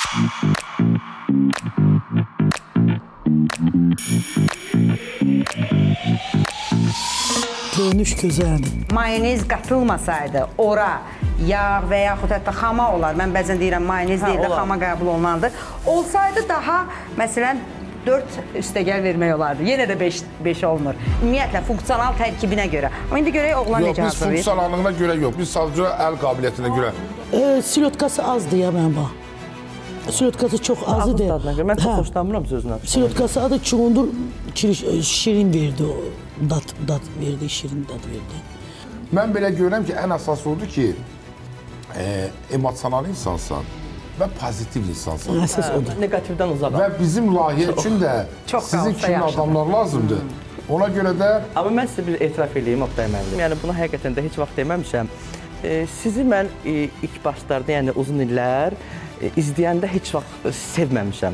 Görünüş gözəldir. Mayonez qatılmasaydı ora yağ və yaxud hətta xama olar. Mən bəzən deyirəm mayonez deyil də xama qəbul olunandır. Olsaydı daha məsələn dörd üstəgəl vermək olardı. Yenə də beş olmur. Ümumiyyətlə funksional tərkibinə görə. Amma indi görək oğlan necə hazırlayır? Yox, biz funksionallığına görə yox. Biz sadəcə əl qabiliyyətinə görə. E, silotkası azdır ya mən bax. Silotkası çox azdır. Mən çox xoşlanmıram sözünə. Silotkası adı çuğundur, şirin verdi o. Dat, dat verdi, şirin dat verdi. Mən belə görürəm ki, ən əsas odur ki, e, emosional insansan və pozitiv insansan. Əsas odur. Negativdən uzaq. Və bizim layihə üçün də sizin kimi adamlar lazımdır. Ona görə də... Amma mən sizə bir etiraf edeyim, Oqtay müəllim. Yəni, buna həqiqətən də heç vaxt deməmişəm. E, sizi mən e, ilk başlarda, yəni uzun illər e, izləyəndə heç vaxt sevməmişəm.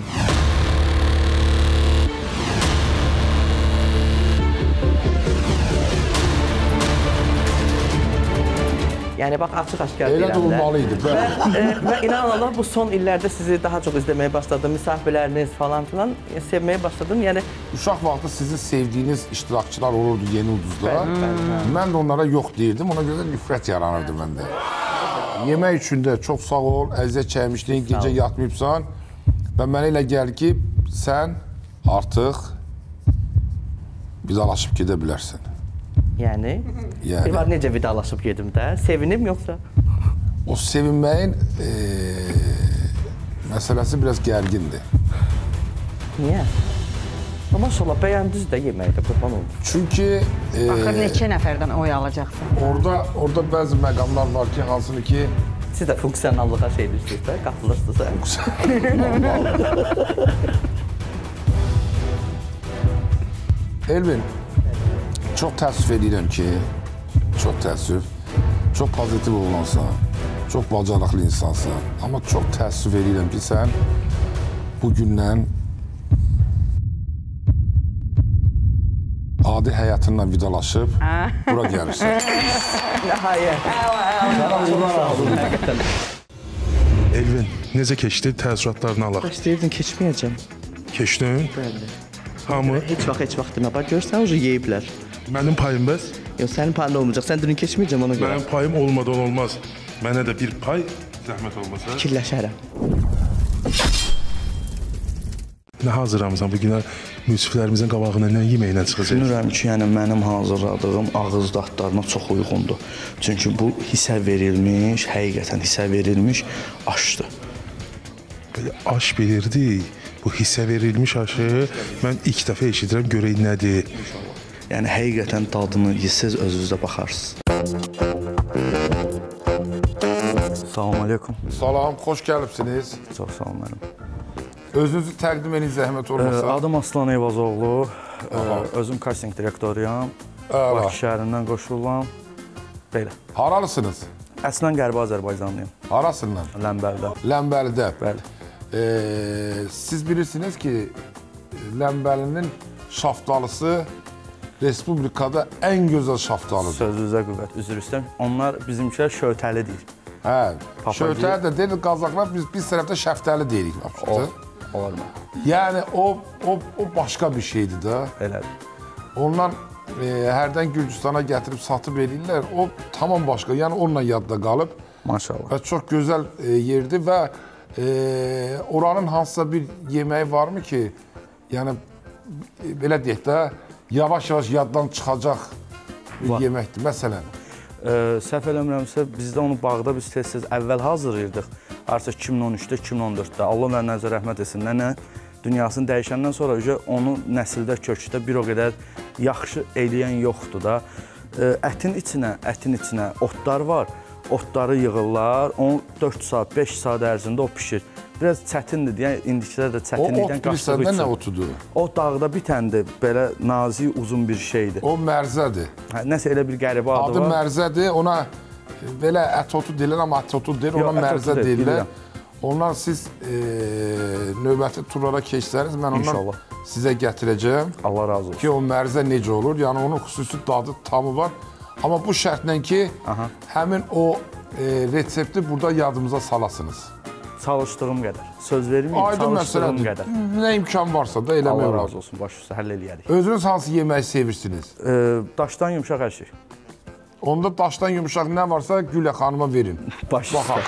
Yəni, bax, açıq-aşkar deyirəm də. Elə də olmalıydı. Və, e, və inan Allah, bu son illərdə sizi daha çox izləməyə başladım. Misafirləriniz falan filan e, sevməyə başladım. Yəni, uşaq vaxtı sizin sevdiyiniz iştirakçılar olurdu, yeni ulduzlar. Mən də onlara yox deyirdim, ona görə də nifrət yaranırdı məndə. Yemək üçün də çox sağ ol, əziyyət çəkmişliyin, gecə yatmayıbsan və mənə elə gəlir ki, sən artıq vidalaşıb gedə bilərsən. Yəni, yəni. Var necə vidalaşıb gedim də? Sevinim yoxsa? O sevinməyin e, məsələsi biraz gərgindir. Niyə? Maşallah, bəyəndiniz də yeməkdə, qurban olun. Çünki... E, Baxır, neçə nəfərdən oy alacaqsın? Orada, orada bəzi məqamlar var ki, hansını ki... Siz də funksionallığa şey edirsiniz də, qatılırsınız. Elvin, çox təəssüf edirəm ki, çox təəssüf, çox pozitiv olansan, çox bacarıqlı insansan. Amma çox təəssüf edirəm ki, sən bugündən adi həyatından vidalaşıb bura gəlirsən. Nəhayət. Elvin, necə keçdi? Təəssüratlarını alaq. İstəyirdin, keçməyəcəm. Keçdin? Bəli. Hamı? Heç vaxt, heç vaxt demə. Bax, görsən, ucu yeyiblər. Mənim payım bəs? Yox, sənin payın olmayacaq. Sən dünün keçməyəcəm ona görə. Mənim payım olmadan olmaz. Mənə də bir pay zəhmət olmasa. Fikirləşərəm. Nə hazırlamısan bu günə müsiflərimizin qabağına nə yeməklə çıxacaq? Düşünürəm ki, yəni mənim hazırladığım ağız dadlarına çox uyğundur. Çünki bu hissə verilmiş, həqiqətən hissə verilmiş aşdır. Belə aş bilirdik. Bu hissə verilmiş aşı mən ilk dəfə eşidirəm, görək nədir. Yəni həqiqətən dadını yesiz özünüzə baxarsınız. Salam aleykum. Salam, xoş gəlibsiniz. Çox sağ olun mənim. Özünüzü təqdim edin, zəhmət olmasa. Adım Aslan Eyvazoğlu, özüm casting direktoruyam. Bakı şəhərindən qoşulam. Belə. Haralısınız? Əslən Qərbi Azərbaycanlıyım. Harasından? Ləmbəlidə. Ləmbəlidə. Bəli. Ee, siz bilirsiniz ki, Ləmbəlinin şaftalısı Respublikada ən gözəl şaftalıdır. Sözünüzə qüvvət, üzr istəyirəm. Onlar bizimkilər şöhtəli deyil. Hə, şöhtəli də deyil, qazaqlar biz biz tərəfdə şəftəli deyirik. Olar mı? Yəni o o o başqa bir şeydir də. Elədir. Onlar e, hərdən Gürcüstana gətirib satıb eləyirlər. O tamam başqa. Yəni onunla yadda qalıb. Maşallah. Və çox gözəl e, yerdir və e, oranın hansısa bir yeməyi varmı ki, yəni e, belə deyək də, yavaş-yavaş yaddan çıxacaq bir Var. yeməkdir. Məsələn, E, səhv eləmirəmsə, bizdə onu bağda biz tez-tez əvvəl hazırlayırdıq. Artıq iki min on üçdə, iki min on dörddə. Allah mənə nəzər rəhmət etsin. Nənə dünyasını dəyişəndən sonra öcə onu nəsildə, kökdə bir o qədər yaxşı eləyən yoxdur da. E, ətin içinə, ətin içinə otlar var. Otları yığırlar, onu dörd saat, beş saat ərzində o pişir. Biraz çətindir deyə, indikilər də o çətinlikdən ot qaçdığı bilirsən də nə üçün. otudur? O dağda bitəndir, belə nazik, uzun bir şeydir. O mərzədir. Hə, nəsə elə bir qəribə adı, Adı var. mərzədir, ona belə ət otu deyirlər, amma ət otu deyir, Yox, ona ət otu mərzə deyil, deyirlər. bilirəm. Ondan siz e, növbəti turlara keçsəniz, mən ondan İnşallah. sizə gətirəcəm. Allah razı olsun. Ki, o mərzə necə olur, yəni onun xüsusi dadı, tamı var. Amma bu şərtlə ki, Aha. həmin o e, resepti burada yadımıza salasınız. Çalışdığım qədər. Söz verməyim, Aydın çalışdığım məsələdir. qədər. Nə imkan varsa da eləmək Allah olar. razı olsun, baş üstə həll eləyərik. Özünüz hansı yeməyi sevirsiniz? E, daşdan yumşaq hər şey. Onda daşdan yumuşaq nə varsa Gülə xanıma verin. Baş Baxaq.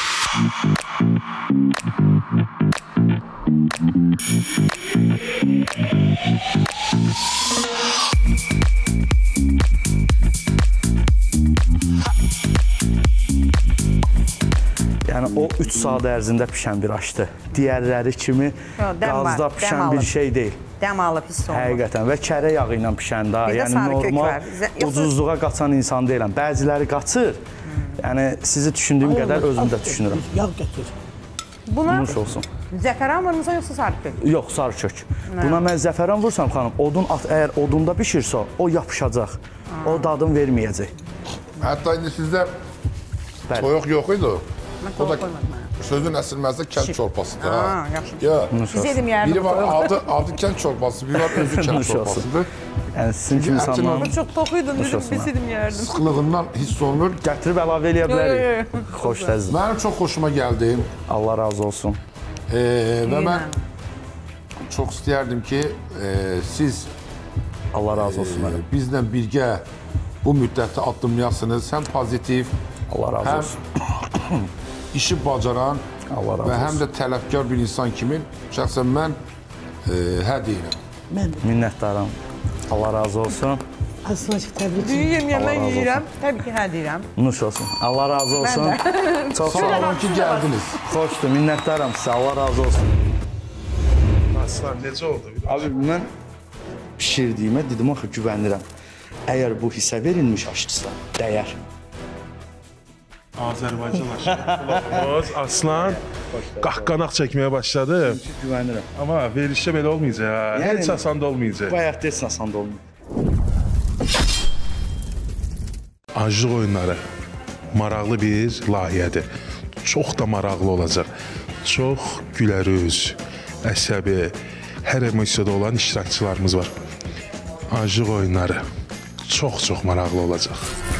Yəni o üç saat ərzində pişən bir aşdır. Digərləri kimi Yox, dəm var, qazda dəm pişən alıb. bir şey deyil. Dəm alıb hiss olunur. Həqiqətən və kərə yağı ilə pişən daha. Bizdə Yəni sarı kök normal var. Bizdə- yoxsa- ucuzluğa qaçan insan deyiləm. Bəziləri qaçır. Yəni sizi düşündüyüm qədər özüm də düşünürəm. Yağ gətir. Buna Nuş olsun. zəfəran vurmusa yoxsa sarı kök? Yox, sarı kök. Buna mən zəfəran vursam xanım, odun at, əgər odunda bişirsə, o yapışacaq. O dadını verməyəcək. Hətta indi sizdə Bəli. toyuq yox idi. Mən O da toyuq qoymadım. sözün əsilməzdə kənd çorbasıdır. Aa, ha. yaxşı. Ya, Biz yedim yerdim. biri var adı, adı kənd çorbası, biri var özü kənd Nuş olsun. çorbasıdır. Yəni sizin kimi Ətin insanlar o Çox toxuydum, Nuş dedim, olsun, ha. bilsəydim yerdim. sıxlığından hiss olunur. gətirib əlavə eləyə Yo, yo, bilərik. yo. Xoş ləzzət. Mənim çox xoşuma gəldi. Allah razı olsun. Ee, və mən çox istəyərdim ki, e, siz Allah razı olsun. e, bizlə birgə bu müddətdə addımlayasınız. Həm pozitiv, Allah razı həm olsun. işi bacaran Allah razı və həm olsun. də tələbkar bir insan kimi şəxsən mən e, hə deyirəm. Mən Minnətdaram. Allah razı olsun. Aslacıq təbrik Düyü edirəm. yem Allah yemək razı yeyirəm. Təbii ki, hə deyirəm. Nuş olsun. Allah razı olsun. Çox Sağ olun ki, gəldiniz. Xoşdur, minnətdaram sizə. Allah razı olsun. Aslan necə oldu? Abi mən pişirdiyimə dedim axı güvənirəm. Əgər bu hissə verilmiş aşçısa dəyər. Azərbaycan aşırı. Aslan qahqanaq çəkməyə başladı. Güvənirəm. Amma verilişdə belə olmayacaq. Yəni- Heç asan da olmayacaq. Bu həyatda heç asan da olmuyor. Aclıq oyunları maraqlı bir layihədir. Çox da maraqlı olacaq. Çox gülərüz, əsəbi, hər emosiyada olan iştirakçılarımız var. Aclıq oyunları çox-çox maraqlı olacaq.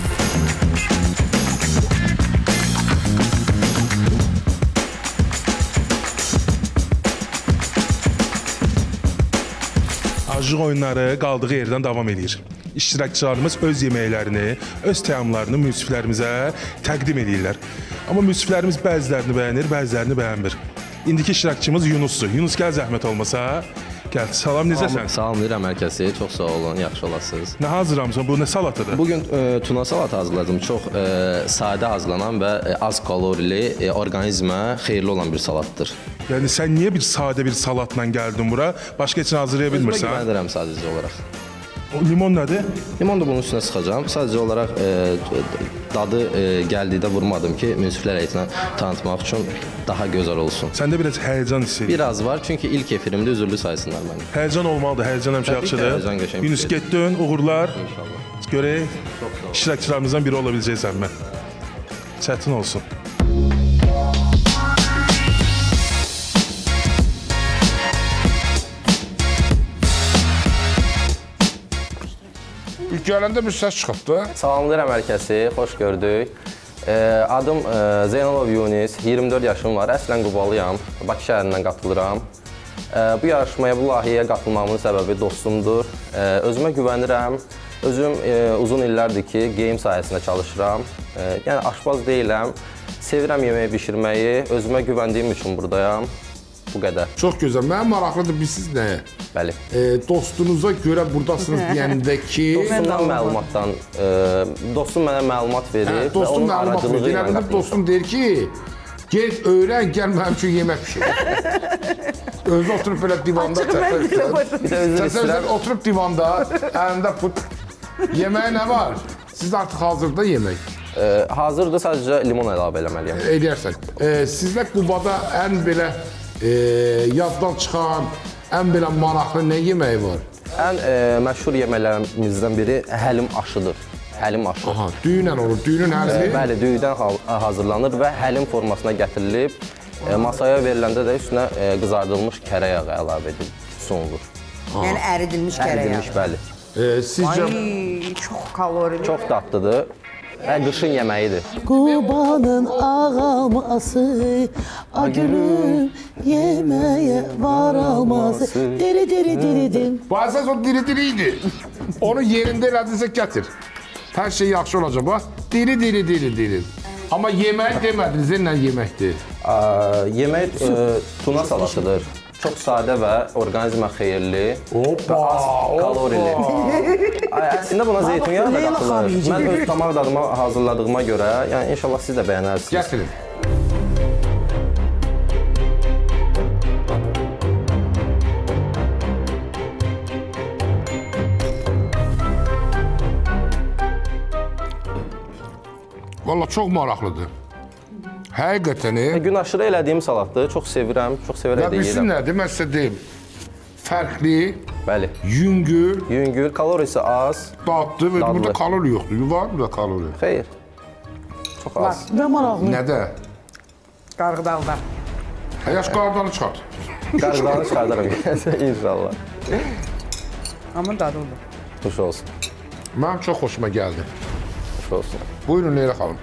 Aclıq oyunları qaldığı yerdən davam edir. İştirakçılarımız öz yeməklərini, öz təamlarını müsiflərimizə təqdim edirlər. Amma müsiflərimiz bəzilərini bəyənir, bəzilərini bəyənmir. İndiki iştirakçımız Yunusdur. Yunus, gəl zəhmət olmasa. Gəl. Salam, necəsən? Salamlayıram hər kəsi. Çox sağ olun, yaxşı olasınız. Nə hazırlamısan? Bu nə salatıdır? Bugün e, tuna salat hazırladım. Çox e, sadə hazırlanan və e, az kalorili, e, orqanizmə xeyirli olan bir salatdır. Yəni sən niyə bir sadə bir salatla gəldin bura? Başqa heç nə hazırlaya Özümə bilmirsən? güvənirəm sadəcə olaraq. O limon nədir? Limon da bunun üstünə sıxacağam. Sadəcə olaraq e, dadı e, gəldikdə vurmadım ki, münsiflər heyətinə tanıtmaq üçün daha gözəl olsun. Səndə biraz həyəcan hiss edirəm. Biraz var, çünki ilk efirimdə üzürlü sayısınlar məni. Həyəcan olmalıdır, həyəcan həmişə Təbii ki, həyəcan yaxşıdır. qəşəng bir Yunus, şeydir. getdin, uğurlar. İnşallah. Görək, iştirakçılarımızdan biri ola biləcəksən mən. Çətin olsun. İlk gələndə bir səs çıxıbdı. Salamlayıram hər kəsi, xoş gördük. E, adım e, Zeynalov Yunis, iyirmi dörd yaşım var, əslən Qubalıyam, Bakı şəhərindən qatılıram. E, bu yarışmaya, bu layihəyə qatılmamın səbəbi dostumdur. E, özümə güvənirəm, özüm e, uzun illərdir ki, geyim sahəsində çalışıram. E, yəni aşpaz deyiləm, Sevirəm yemək bişirməyi, özümə güvəndiyim üçün buradayam. Bu qədər. Çox gözəl. Mənim maraqlıdır, bilirsiniz nəyə? Bəli. E, dostunuza görə buradasınız deyəndə ki... Dostumdan məlumatdan, e, dostum mənə məlumat verir hə, dostum və onun məlumat aracılığı verir. ilə Gəlib dostum deyir ki, get öyrən, gəl mənim üçün yemək pişir. Özü oturub belə divanda təsəvvür oturub divanda, əlində put. Yeməyə nə var? Siz artıq hazırda yemək. E, hazırdır, sadəcə limon əlavə eləməliyəm. Eləyərsən. E, sizdə Qubada ən belə e, yaddan çıxan, ən belə maraqlı nə yeməyi var? Ən e, məşhur yeməklərimizdən biri həlim aşıdır. Həlim aşı. Aha, düyünlə olur. Düyünün həlimi? E, bəli, düyüdən hazırlanır və həlim formasına gətirilib, e, masaya veriləndə də üstünə e, qızardılmış kərə yağı əlavə edilib, sunulur. Aha. Yəni əridilmiş kərə yağı. Əridilmiş, bəli. E, sizcə... Ay, çox kalorili. Çox dadlıdır. Və qışın yeməyidir. Qubanın ağaması, agülüm yeməyə var alması. Diri diri diri diri. Bu əsas o diri diri idi. Onu yerində elədinsə gətir. Hər şey yaxşı olacaq. Bax, diri diri diri diri. Amma yemək demədiniz, nə yeməkdir? Yemək tuna salatıdır. Çox sadə və orqanizmə xeyirli Hoppa, və az kalorili. Əslində buna zeytun yağı da qatılır. Mən öz damaq dadıma hazırladığıma görə, yəni inşallah siz də bəyənərsiniz. Gətirin. Valla çox maraqlıdır. Həqiqətən. Gün aşırı elədiyim salatdır. Çox sevirəm, çox severək də yeyirəm. Bilsin nədir? Mən sizə deyim. Fərqli, bəli. Yüngül, yüngül, kalorisi az, dadlı və burada kalori yoxdur. Var mı da kalori? Xeyr. Çox az. Nə maraqlı? Nədə? Qarğıdalda. Yaş qarğıdanı çıxart. Qarğıdanı çıxardaram inşallah. Amma dadlıdır. Xoş olsun. Mənim çox xoşuma gəldi. Xoş olsun. Buyurun Leyla xanım.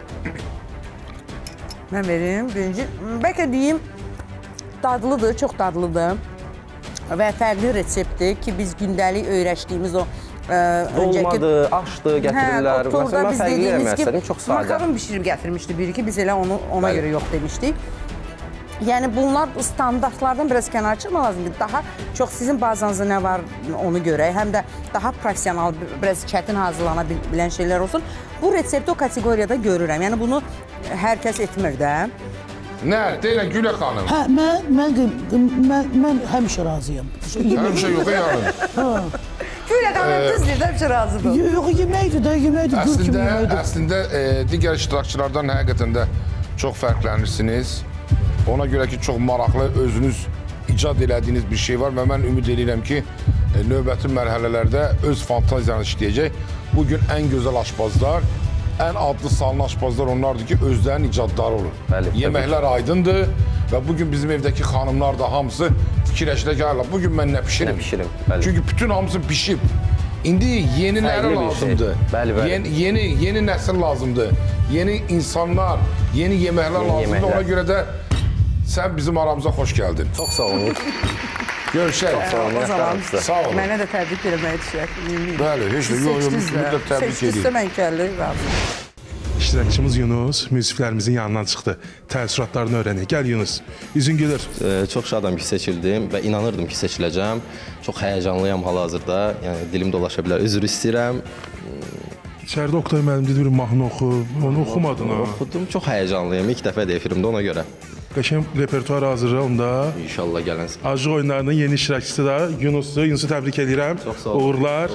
Mən verim. Birinci, bəlkə deyim, dadlıdır, çox dadlıdır və fərqli reseptdir ki, biz gündəlik öyrəşdiyimiz o dolmadır, aşdır, gətirirlər. Məsələn, mən fərqli yemək istədim, çox sadə. Makaron bişirib gətirmişdi biri ki, biz elə onu ona görə yox demişdik. Yəni, bunlar standartlardan biraz kənar çıxma lazımdır. Daha çox sizin bazanızda nə var onu görək, həm də daha profesional, biraz çətin hazırlana bilən şeylər olsun. Bu resepti o kateqoriyada görürəm. Yəni, bunu hər kəs etmir də. Nə? Deyilən Gülə xanım. Hə, mən, mən, mən, mən həmişə razıyam. Həmişə yox, yarın. Gülə xanım düz deyir, həmişə razıdır. Yox, yeməkdir də, yeməkdir, gül kimi yeməkdir. Əslində, digər iştirakçılardan həqiqətən də çox fərqlənirsiniz. Ona görə ki, çox maraqlı, özünüz icad elədiyiniz bir şey var və mən ümid edirəm ki, növbəti mərhələlərdə öz fantaziyanı işləyəcək. Bugün ən gözəl aşpazlar, ən adlı salın aşpazlar onlardır ki, özlərinin icadları olur. Bəli, yeməklər aydındır və bugün bizim evdəki xanımlar da hamısı fikirləşirlər ki, bugün mən nə pişirim? Nə pişirim, bəli. Çünki bütün hamısı pişib. İndi yeniləri lazımdır. Bəli, bəli. Yeni, yeni, yeni nəsil lazımdır. Yeni insanlar, yeni yeməklər yeni lazımdır. Yeməklər. Ona görə də sən bizim aramıza xoş gəldin. Çox sağ olun. Görüşək. Çox sağ olun. O zaman sağ olun. Mənə də təbrik eləməyə düşək. Bəli, heç də yox, yox, mütləq təbrik edeyim. Seçdinizsə mən kəlli razıyım. İştirakçımız Yunus müsiflərimizin yanından çıxdı. Təəssüratlarını öyrənək. Gəl Yunus, üzün gülür. Ee, çox şadam ki, seçildim və inanırdım ki, seçiləcəm. Çox həyəcanlıyam hal-hazırda. Yəni, dilim dolaşa bilər, üzr istəyirəm. İçəridə Oktay müəllim dedi, bir mahnı oxu, onu oxumadın ha? Oxudum, çox həyəcanlıyam. İlk dəfə də efirімdə ona görə. Qəşəng repertuar hazırla onda. İnşallah gələnsin. Acıq oyunlarının yeni iştirakçısı da Yunusdur. Yunusu təbrik edirəm. Çox sağ olun. Uğurlar.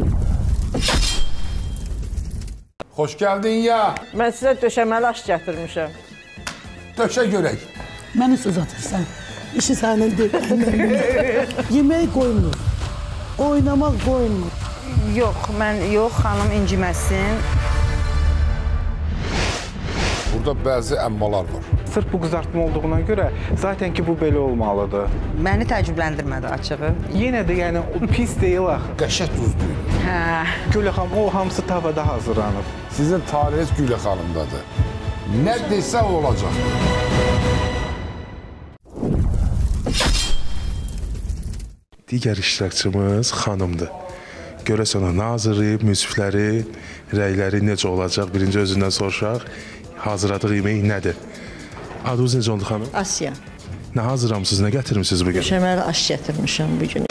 Xoş gəldin ya. Mən sizə döşəməli aş gətirmişəm. Döşə görək. Məni söz atırsan. İşi sənin deyil. Yemək qoymur. Oynamaq qoymur. Yox, mən yox, xanım inciməsin. Burada bəzi əmmalar var. Sırf bu qızartma olduğuna görə zaten ki bu belə olmalıdır. Məni təəccübləndirmədi açığı. Yenə də yəni pis deyil axı. Qəşəng duzdur. Hə. Gülə xanım, o hamısı tavada hazırlanıb. Sizin tarihiniz Gülə xanımdadır. Nə desə olacaq. Digər iştirakçımız xanımdır. Görəsən o nə hazırlayıb, müsifləri, rəyləri necə olacaq? Birinci özündən soruşaq. hazırladığı yemək nədir? Adınız necə oldu xanım? Asiya. Nə hazırlamısınız, nə gətirmisiniz bu gün? Döşəməli aş gətirmişəm bu gün.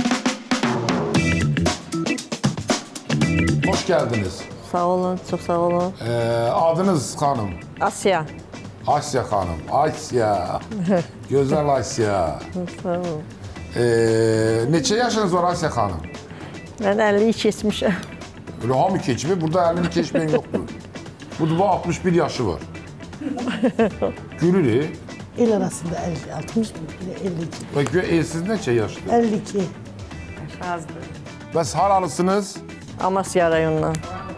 Hoş geldiniz. Sağ olun, çox sağ olun. Ee, adınız hanım? Asiya. Asya hanım. Asya. Güzel Asya. Sağ olun. Ee, neçə yaşınız var Asya hanım? Mən əlliyi keçmişəm. Öyle hamı keçmi, burada ellini keçmeyen yoktur. Bu da altmış bir yaşı var. Gülürü. El arasında elli, altmış bir, elli iki. Bak el siz neçə yaşlı? elli iki. Azdır. Bəs haralısınız? Amasya rayonundan.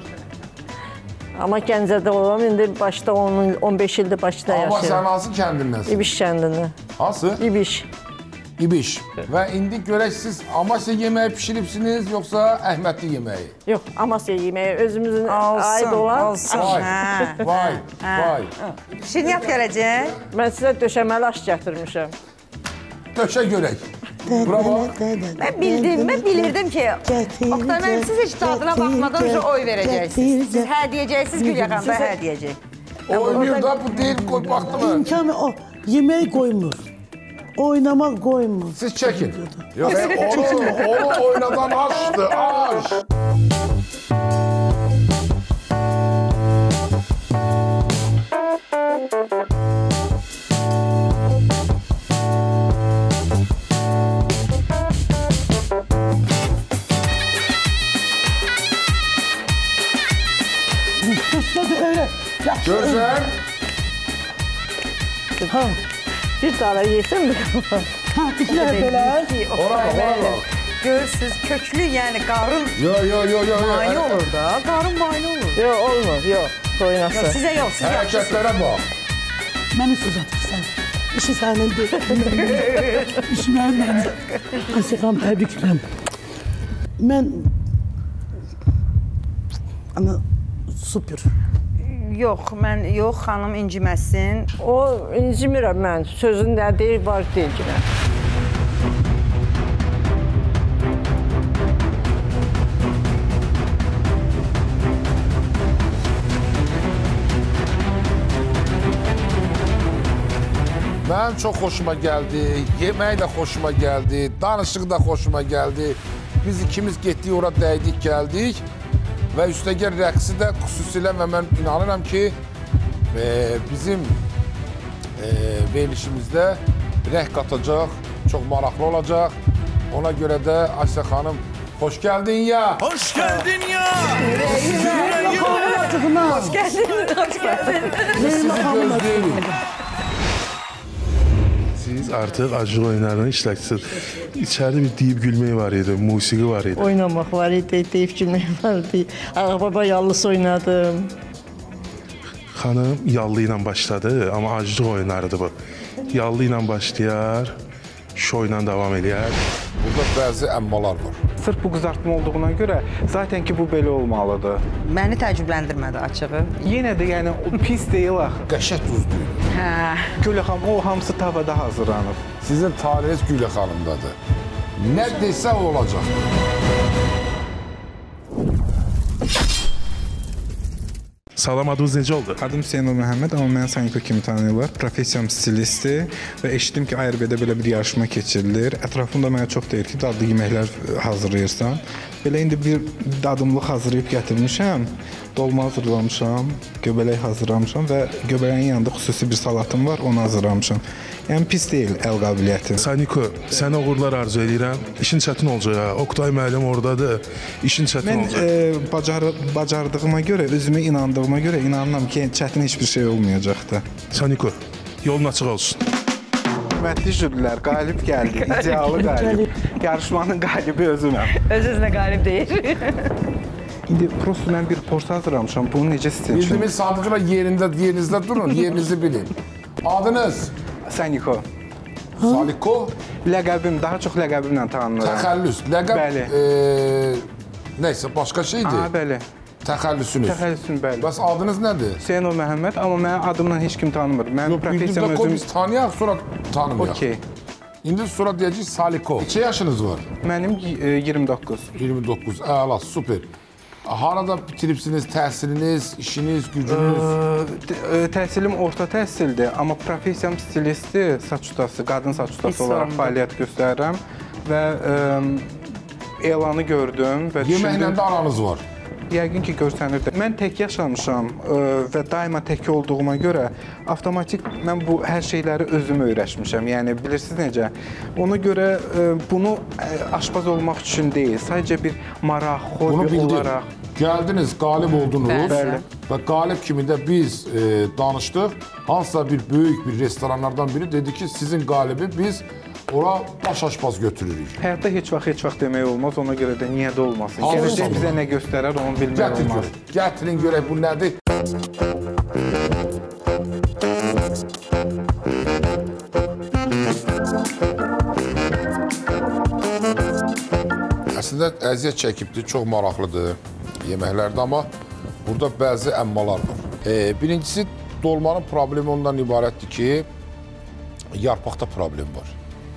Ama Gəncədə olam, indi başda on beş ildir başda yaşayıram. Ama sen hansı kəndindənsin? İbiş kəndində. Hansı? İbiş. İbiş. Və indi görək siz Amasya yeməyi pişiribsiniz, yoxsa Əhmədli yeməyi? Yox, Amasya yeməyi özümüzün aid olan. Olsun, Vay, hə. vay, vay. Şirniyyat gələcək. Mən sizə döşəməli aş gətirmişəm. Döşə görək. Bravo. Mən bildim, mən bilirdim ki, Oktay müəllim, siz heç dadına baxmadan önce oy verəcəksiniz. Siz hə deyəcəksiniz, Gülyaxan da hə deyəcək. Oynuyor da bu deyil, koy baktı mı? İmkanı o, yemeği koymur. Oynamak koymur. Siz çekin. Yok, onu, onu oynadan aştı, aş. Görsen. Ha, bir tane yesin mi? Ha, ikiler böyle. Orada, orada. Görürsünüz, köklü yani qarın Yo, yo, yo, yo. mani olur da, qarın mani olur. Yok, olmaz, yok. Soyunası. Yok, sizə yox, siz Hərəkətlərə bax. Beni uzatırsan. İşi senin değil. İşi benim. Asikan təbriklərim. Mən... Ana, super. Yox, mən yox, xanım inciməsin. O incimirəm mən. Sözün nə deyir, var deyəcəm. Mənim çox xoşuma gəldi, yemək də xoşuma gəldi, danışıq da xoşuma gəldi. Biz ikimiz getdik, ora dəydik, gəldik. Və üstəgəl rəqsi də xüsusilə və mən inanıram ki, e, bizim e, verilişimizdə rəng qatacaq, çox maraqlı olacaq. Ona görə də Asya xanım, xoş gəldin ya! Hoş geldin ya! Yüreğim! Hoş geldin, hoş geldin. Biz sizi gözləyirik. Siz artıq acı oyunlarının iştirakçısınız. İçəride bir deyib gülmək var idi, musiqi var idi. Oynamaq var idi, deyib gülmək var idi. Ağbaba yallısı oynadım. Xanım yallı ilə başladı, amma acılıq oyunlarıdır bu. Yallı ilə başlayar, şoy ilə davam eləyər. Burada bəzi əmmalar var. Sırf bu qızartma olduğuna görə zaten ki bu belə olmalıdır. Məni təəccübləndirmədi açığı. Yenə də yəni pis deyil axı. Qəşət duzluydu. Hə. Gül xanım, o hamısı tavada hazırlanıb. Sizin talihiniz Gül xanımdadır. Nə desə olacaq. Salam, adınız necə oldu? Adım Hüseynov Məhəmməd, amma məni Saniko kimi tanıyırlar. Professiyam stilistdir və eşitdim ki, A R B-də belə bir yarışma keçirilir. Ətrafımda mənə çox deyir ki, dadlı yeməklər hazırlayırsan. Belə indi bir dadımlıq hazırlayıb gətirmişəm. Dolma hazırlamışam, göbələk hazırlamışam və göbələyin yanında xüsusi bir salatım var, onu hazırlamışam. Yəni pis deyil əl qabiliyyəti. Saniko, sənə uğurlar arzu edirəm. İşin çətin olacaq. Oktay müəllim oradadır. İşin çətin Mən, olacaq. Mən e, bacar bacardığıma görə, özümə inandığıma görə inanıram ki, çətin heç bir şey olmayacaqdır. Saniko, yolun açıq olsun. Hörmətli jürilər, qalib gəldi, idealı qalib. Yarışmanın qalibi özüməm. Öz-özünə qalib deyir. İndi prosto mən bir porsiya hazırlamışam. Bunu necə istəyəcəm? Bildiğimiz sandıqla yerində, yerinizdə durun, yerinizi bilin. Adınız? Saniko. Saliko? Ləqəbim, daha çox ləqəbimlə tanınıram. Təxəllüs. Ləqəb, Bəli. E, neysə, başqa şeydir. Aha, bəli. Təxəllüsünüz. Təxəllüsüm, bəli. Bəs adınız nədir? Hüseynov Məhəmməd, amma mənim adımla heç kim tanımır. Mənim professiyam özüm... Biz tanıyaq, sonra tanımayaq. Okey. İndi sonra deyəcək Saliko. Neçə yaşınız var? Mənim iyirmi doqquz. iyirmi doqquz, əla, super. harada bitiribsiniz, təhsiliniz, işiniz, gücünüz? Təhsilim orta təhsildir, amma professiyam stilisti, saç ustası, qadın saç ustası olaraq fəaliyyət göstərirəm və elanı gördüm və Yeməklə də aranız var. Yəqin ki, görsənirdi. Mən tək yaşamışam və daima tək olduğuma görə avtomatik mən bu hər şeyləri özüm öyrəşmişəm. Yəni, bilirsiniz necə? Ona görə bunu aşpaz olmaq üçün deyil, sadəcə bir maraq, hobi olaraq. Gəldiniz, qalib oldunuz və qalib kimi də biz danışdıq. Hansısa bir böyük bir restoranlardan biri dedi ki, sizin qalibi biz ora baş aşpaz götürürük. Həyatda heç vaxt, heç vaxt demək olmaz, ona görə də niyə də olmasın. Gələcək bizə nə göstərər, onu bilmək olmaz. Gətirin görək, bu nədir? Əslində, əziyyət çəkibdir, çox maraqlıdır yeməklərdə, amma burada bəzi əmmalar var. Birincisi, dolmanın problemi ondan ibarətdir ki, yarpaqda problem var.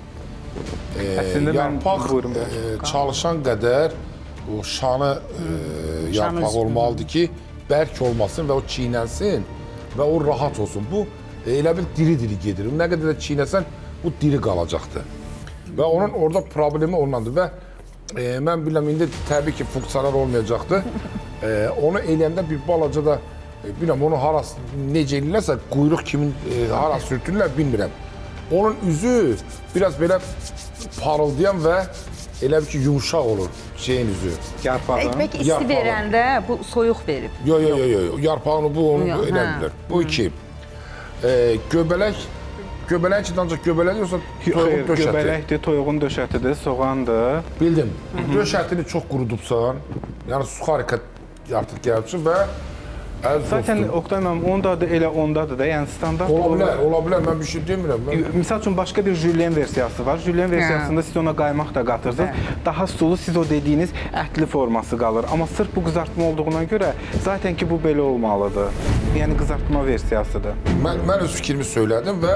Yarpaq çalışan qədər o şanı yarpaq olmalıdır ki, bərk olmasın və o çiynənsin və o rahat olsun. Bu, elə bil diri-diri gedir. Nə qədər də çiynəsən, bu diri qalacaqdır. Və onun orada problemi ondandır və mən biləm, indi təbii ki, funksiyalar olmayacaqdır. Onu eləyəndə bir balaca da, biləm, onu harası necə eləyirlərsə, quyruq kimin harası sürtürürlər, bilmirəm. Onun üzü biraz belə parıldayan və elə bir ki, yumuşaq olur şeyin üzü. Yarpağın. Ekmek isti verəndə bu soyuq verib. Yox, yox, yox, yarpağını bu onu elə bilir. Bu iki. Göbələk, göbələk ki, ancaq göbələk yoxsa toyuğun döşəti? Göbələkdir, toyuğun döşətidir, soğandır. Bildim. Döşətini çox qurudubsan, yəni suxarika artıq gəlmişsin və Zaten Oktay müəllim, onun da adı elə ondadır da, yəni standart ola bilər, ola bilər, mən bir şey demirəm. Misal üçün, başqa bir jülyen versiyası var. Jülyen versiyasında siz ona qaymaq da qatırsınız. Daha sulu, siz o dediyiniz ətli forması qalır. Amma sırf bu qızartma olduğuna görə, zaten ki, bu belə olmalıdır. Yəni, qızartma versiyasıdır. Mən öz fikrimi söylədim və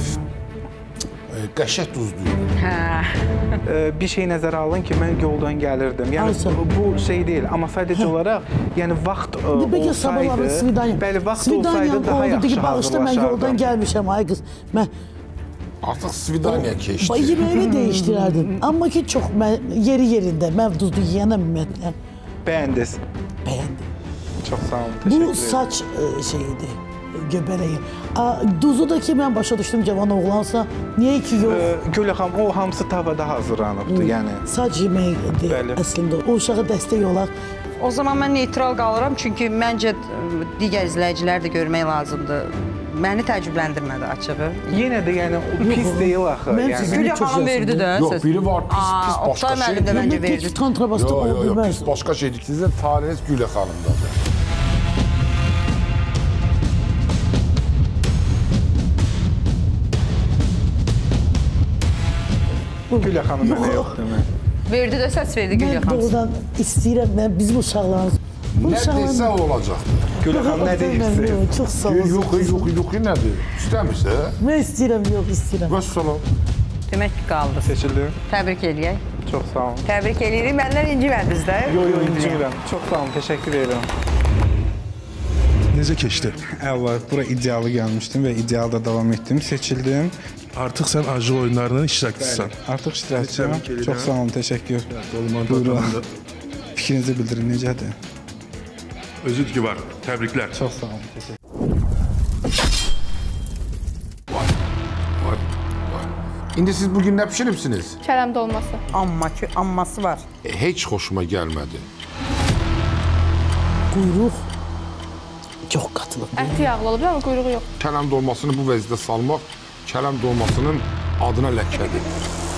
qəşək duzluyum. Bir şey nəzərə alın ki, mən yoldan gəlirdim. Yəni, bu şey deyil, amma sadəcə olaraq, yəni, vaxt olsaydı, bəli, vaxt olsaydı daha yaxşı hazırlaşardım. Mən yoldan gəlmişəm, ay qız. Artıq svidaniya keçdi. Yeməyi dəyişdirərdim. Amma ki, çox yeri yerində, mən duzlu yiyənəm ümumiyyətlə. Bəyəndiniz. Bəyəndim. Çox sağ olun, təşəkkür ederim. Bu saç şeyidir. Göbələyi. Duzu da ki, mən başa düşdüm, cavan oğlansa, niyə ki yox? Gülə xanım, o hamısı tavada hazırlanıbdır, yəni. Saç yeməyidir əslində, o uşağa dəstək olaq. O zaman mən neytral qalıram, çünki məncə digər izləyicilər də görmək lazımdır. Məni təəccübləndirmədi açığı. Yenə də, yəni, o pis deyil axı. Gülə xanım verdi də. Yox, biri var, pis başqa şey. Oktay müəllim də məncə verdi. Kontrabasta ola bilməz. Yox, pis başqa şeydir. Sizin talihiniz Gülə xanımdadır. Gülə xanım mənə yoxdur mən. Verdi də səs verdi Gülə xanım. Mən doğrudan istəyirəm, mən bizim uşaqlarımız. Nə desə olacaqdır. Gülə xanım nə deyirsin? Çox sağ olun. Yox, yox, yox, nədir? İstəmirsə? Mən istəyirəm, yox, istəyirəm. Bəs salam. Demək ki, qaldı. Seçildi. Təbrik eləyək. Çox sağ olun. Təbrik eləyirik. Məndən incimədiniz də. Yox, yox, incimirəm. Çox sağ olun, təşəkkür edirəm. Necə keçdi? Əvvəl bura idealı gəlmişdim və idealda davam etdim, seçildim. Artıq sən acıl oyunlarının iştirakçısan. Artıq iştirakçıyam. Çox sağ olun, təşəkkür. Buyurun. Fikrinizi bildirin, necədir? Özü var. Təbriklər. Çox sağ olun, təşəkkür. İndi siz bugün nə pişiribsiniz? Kələm dolması. Amma ki, amması var. Heç xoşuma gəlmədi. Quyruq çox qatılıb. Əti yağlı olub, amma quyruğu yox. Kələm dolmasını bu vəziyyətdə salmaq kələm dolmasının adına ləkədir.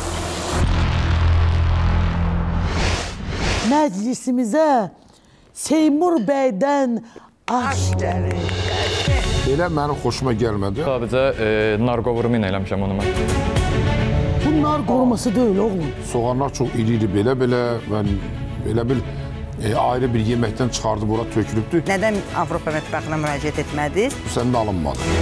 Məclisimizə Seymur bəydən aş gəlir. Elə mənim xoşuma gəlmədi. Sadəcə e, nar qovurumu ilə eləmişəm onu mən. Bu nar qoruması deyil, oğlum. Soğanlar çox iri-iri belə-belə və elə bil e, ayrı bir yeməkdən çıxardıb ora tökülübdür. Nədən Avropa mətbəxinə müraciət etmədiniz? Bu səndə alınmadı.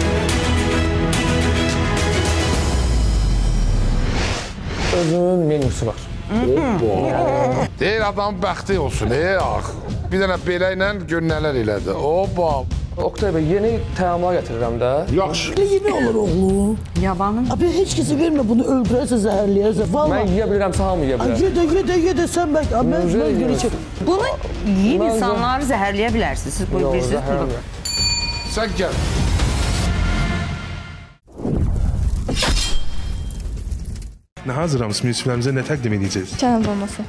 Özünün menüsü var. Deyir adamın bəxti olsun, ey ax. Bir dənə belə ilə gör nələr elədi. Oba. Oktay bəy, yeni təamlar gətirirəm də. Yaxşı. Ne yemək olur oğlum? Yabanın. Abi heç kəsə vermə bunu öldürərsə, zəhərləyərsə. Vallahi. Mən yeyə bilirəm, hamı yeyə bilər. Ye də, ye də, ye də sən bək. Mən mən görəcəm. Bunu yeyib insanları zəhərləyə bilərsiniz. Siz bunu bilirsiniz. Sən gəl. Nə hazırlamız müsiflərimizə nə təqdim edəcəyiz? Kələm dolması.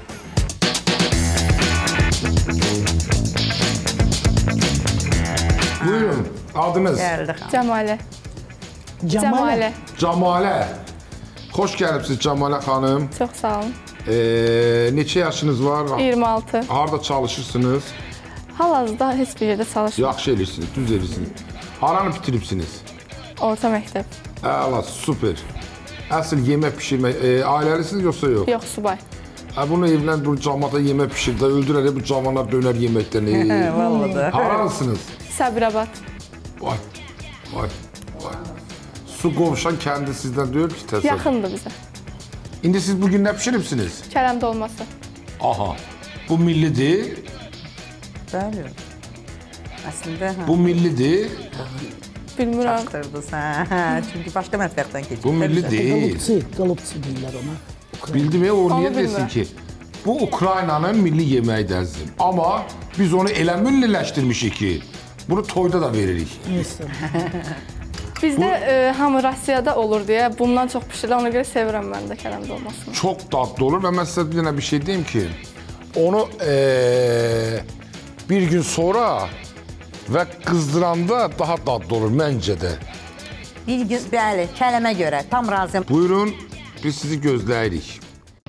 Buyurun, adınız? Cəmalə. Cəmalə. Cəmalə. Xoş gəlibsiniz Cəmalə xanım. Çox sağ olun. Ee, neçə yaşınız var? iyirmi altı. Harada çalışırsınız? Hal-hazırda heç bir yerdə çalışmıram. Yaxşı edirsiniz, düz edirsiniz. Haranı bitiribsiniz? Orta məktəb. Əla, super. Əsl yemək pişirmək, e, ailəlisiniz yoxsa yox? Yox, subay. Hə, bunu evlən, bu camata yemək pişirdə, öldürər, bu cavanlar dönər yeməkdən. E, Vallahi da. Haranısınız? Səbirabad. Vay, vay, vay. Su qovuşan kəndi sizdən deyil ki, təsəvvür. Yaxındır bizə. İndi siz bugün nə pişiribsiniz? Kələm dolması. Aha, bu millidir. Bəli. Əslində, hə. Bu millidir. Bilmirəm. Çaxdırdınız, hə. Çünki başqa mətbəxdən keçib. Bu milli deyil. Qalıpçı, qalıpçı deyirlər ona. Bildim ya, o Onu niyə desin bilmirəm. ki? Bu Ukraynanın milli yeməyi dərsim. Amma biz onu elə milliləşdirmişik ki, bunu toyda da veririk. Bizdə e, hamı Rusiyada olur deyə bundan çox pişirlər, ona görə sevirəm mən də kələm dolmasını. Çox dadlı olur və mən sizə bir dənə bir şey deyim ki, onu e, bir gün sonra və qızdıranda daha dadlı olur məncə də. Bir gün, bəli, kələmə görə, tam razıyam. Buyurun, biz sizi gözləyirik.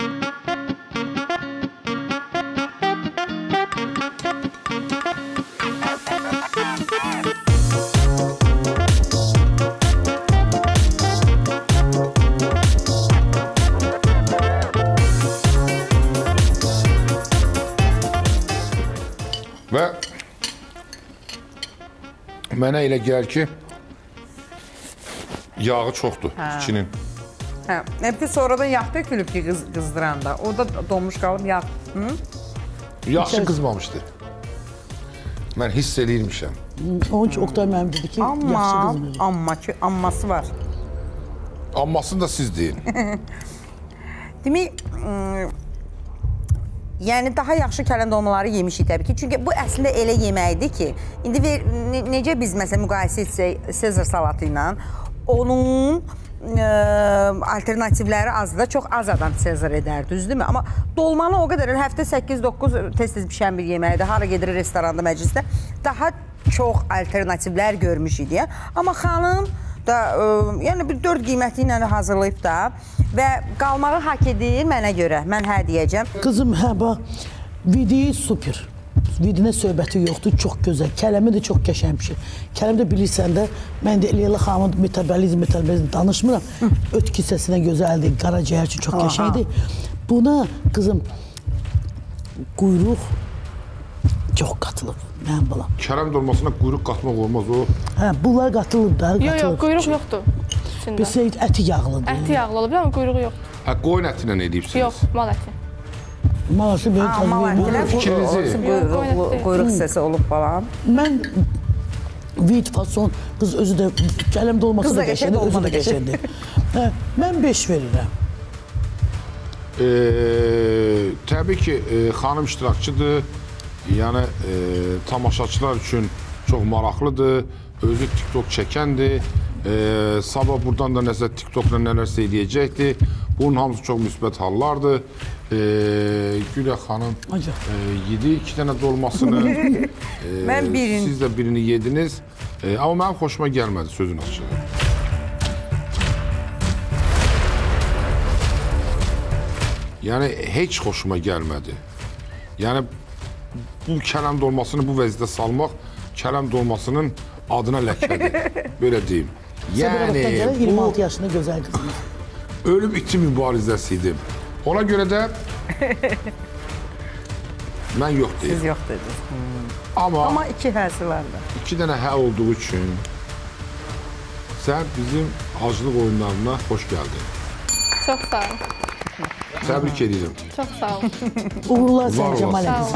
Və mənə elə gəlir ki, yağı çoxdur içinin. Hə, bir sonradan yağ tökülüb ki, qız, qızdıranda. Orada donmuş qalıb yağ. Hı? Yaxşı qızmamışdı. Mən hiss eləyirmişəm. Onun üçün Oktay müəllim dedi ki, yaxşı Amma, qızmır. amma ki, amması var. Ammasını da siz deyin. Demək, yəni daha yaxşı kələm dolmaları yemişik təbii ki. Çünki bu əslində elə yeməkdir ki, indi ver, ne, necə biz məsələn müqayisə etsək Sezar salatı ilə, onun e, alternativləri azdır, çox az adam Sezar edər, düzdürmü? Amma dolmanı o qədər, həftə səkkiz doqquz tez-tez pişən bir yeməkdir, hara gedir restoranda, məclisdə daha çox alternativlər görmüş idi. Amma xanım da, e, yəni bir dörd qiyməti ilə hazırlayıb da və qalmağı hak edir mənə görə, mən hə deyəcəm. Qızım, hə, bax, vidi super. Vidinə söhbəti yoxdur, çox gözəl. Kələmi də çox qəşəngdir. Kələm də bilirsən də, mən də Leyla xanımın metabolizm, metabolizm danışmıram. Öt kisəsinə gözəldir, qaraciyər üçün çox qəşəngdir. Buna, qızım, quyruq çox qatılıb, mənim balam. Kələm dolmasına quyruq qatmaq olmaz o. Hə, bunlar qatılıb da, qatılıb. Yox, yox, quyruq yoxdur. Biz əti yağlıdır. Əti yağlı olub, amma quyruğu yoxdur. Hə, qoyun əti ilə edirsiniz? Yox, mal əti. Malası belə fikrinizi. Quyruq hissəsi olub falan. Mən vid, fason, qız özü də kələm dolması da qəşəngdir, özü də qəşəngdir. Hə, mən beş verirəm. E, təbii ki, e, xanım iştirakçıdır. Yəni, e, tamaşaçılar üçün çox maraqlıdır. Özü TikTok çəkəndir. E, sabah buradan da nəsə TikTokla nələrsə eləyəcəkdir. Bunun hamısı çox müsbət hallardır. E, Gülə xanım e, yedi iki dənə dolmasını. E, Mən birini. Siz də birini yediniz. E, amma mənim xoşuma gəlmədi sözün açığı. Yəni, heç xoşuma gəlmədi. Yəni, bu kələm dolmasını bu vəziyyətə salmaq kələm dolmasının adına ləkədir. Belə deyim. Yəni, iyirmi altı yaşında gözəl qızımız. Ölüm iki mübarizəsi idi. Ona görə də mən yox deyim. Siz yox dediniz. Hmm. Amma, Amma iki həsi vardı. İki dənə hə olduğu üçün sən bizim aclıq oyunlarına xoş gəldin. Çox sağ olun. Təbrik edirəm. Çox sağ ol. Uğurlar Var sən Cəmal olasın.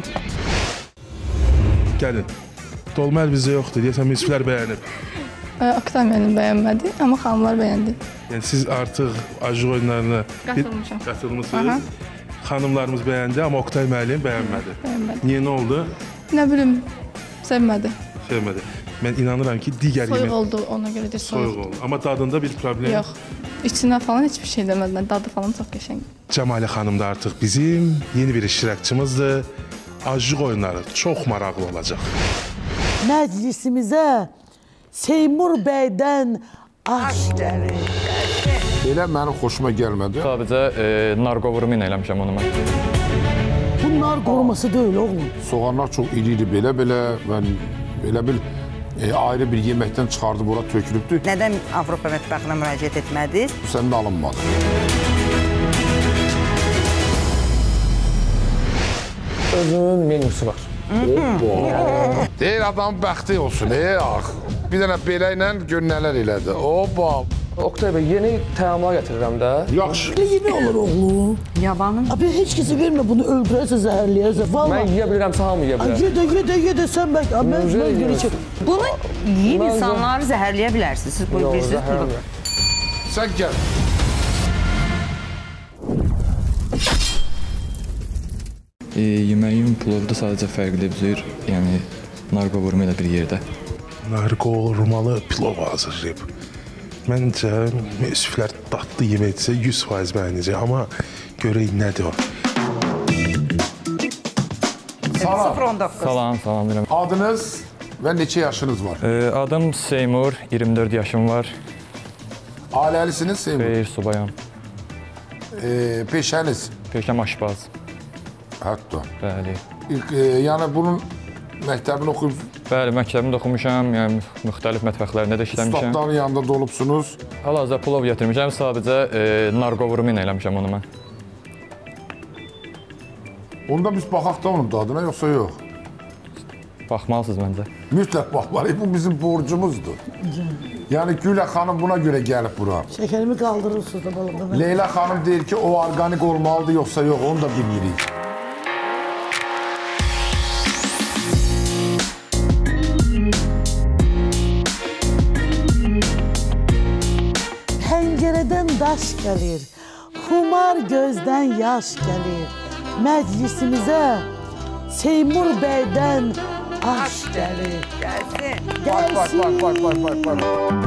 qızım. Gəlin. Dolma əl bizdə yoxdur. Deyəsən müsiflər bəyənib. Oktay müəllim bəyənmədi, amma xanımlar bəyəndi. Yəni siz artıq ajı oyunlarına Qatılmışam. qatılmısınız. Xanımlarımız bəyəndi, amma Oktay müəllim bəyənmədi. Bəyənmədi. Niyə, nə oldu? Nə bilim, sevmədi. Sevmədi. Mən inanıram ki, digər Soyuq yemək... oldu, ona görə deyir soyuq. Soyuq oldu. Amma dadında bir problem... Yox. İçinə falan heç bir şey demədilər. Dadı falan çox qəşəng. Cəmalə xanım da artıq bizim yeni bir iştirakçımızdır. Acıq oyunları çox maraqlı olacaq. Məclisimizə Seymur bəydən aş gəlir. Elə mənim xoşuma gəlmədi. Sadəcə e, narkovurumu ilə eləmişəm onu mən. Bunlar qoruması deyil, oğlum. Soğanlar çox iri-iri belə-belə. Mən elə bil e, ayrı bir yeməkdən çıxardıb ora tökülübdür. Nədən Avropa mətbəxinə müraciət etmədiniz? Bu səndə alınmadı. Özünün menüsü var. Deyir adamın bəxti olsun, ey ax. Bir dənə belə ilə gör nələr elədi. Oba. Oktay bəy, yeni təamlar gətirirəm də. Yaxşı. Belə yemək olur, oğlum. Yabanım. Abi heç kəsə vermə, bunu öldürərsə, zəhərləyərsə. Mən yeyə bilirəmsə, hamı yeyə bilər. Yedə, yedə, yedə, sən bək. Mən görəcəm. Bunu yiyib insanları zəhərləyə bilərsiniz. Siz bunu bilirsiniz. Sən gəl. E, yeməyim plovda sadəcə fərqlidir, yəni narkovurma ilə bir yerdə. Narkovurmalı plov hazırlayıb. Məncə, müsiflər dadlı yeməkdirsə yüz faiz bəyənəcək, amma görək nədir o. Salam. Salam, salam deyirəm. Adınız və neçə yaşınız var? E, adım Seymur, iyirmi dörd yaşım var. Ailəlisiniz Seymur? Xeyr, subayam. E, peşəniz? Peşəm aşbaz. Hətta. Bəli. İlk, e, yəni bunun məktəbini oxuyub... Bəli, məktəbini oxumuşam, yəni müxtəlif mətbəxlərində də işləmişəm. Ustadların yanında da olubsunuz. Hal-hazırda plov gətirmişəm, sadəcə e, narkovurumu ilə eləmişəm onu mən. Onda biz baxaq da onun dadına, yoxsa yox? Baxmalısınız məncə. Mütləq baxmalıyıq, bu bizim borcumuzdur. Yəni Gülə xanım buna görə gəlib bura. Şəkərimi qaldırırsınız da balımda. Leyla xanım deyir ki, o orqanik olmalıdır, yoxsa yox, onu da bilmirik. Pəncərədən daş gəlir, xumar gözdən yaş gəlir. Məclisimizə Seymur bəydən aş gəlir. Gəlsin. Bax, bax, bax, bax, bax, bax, bax.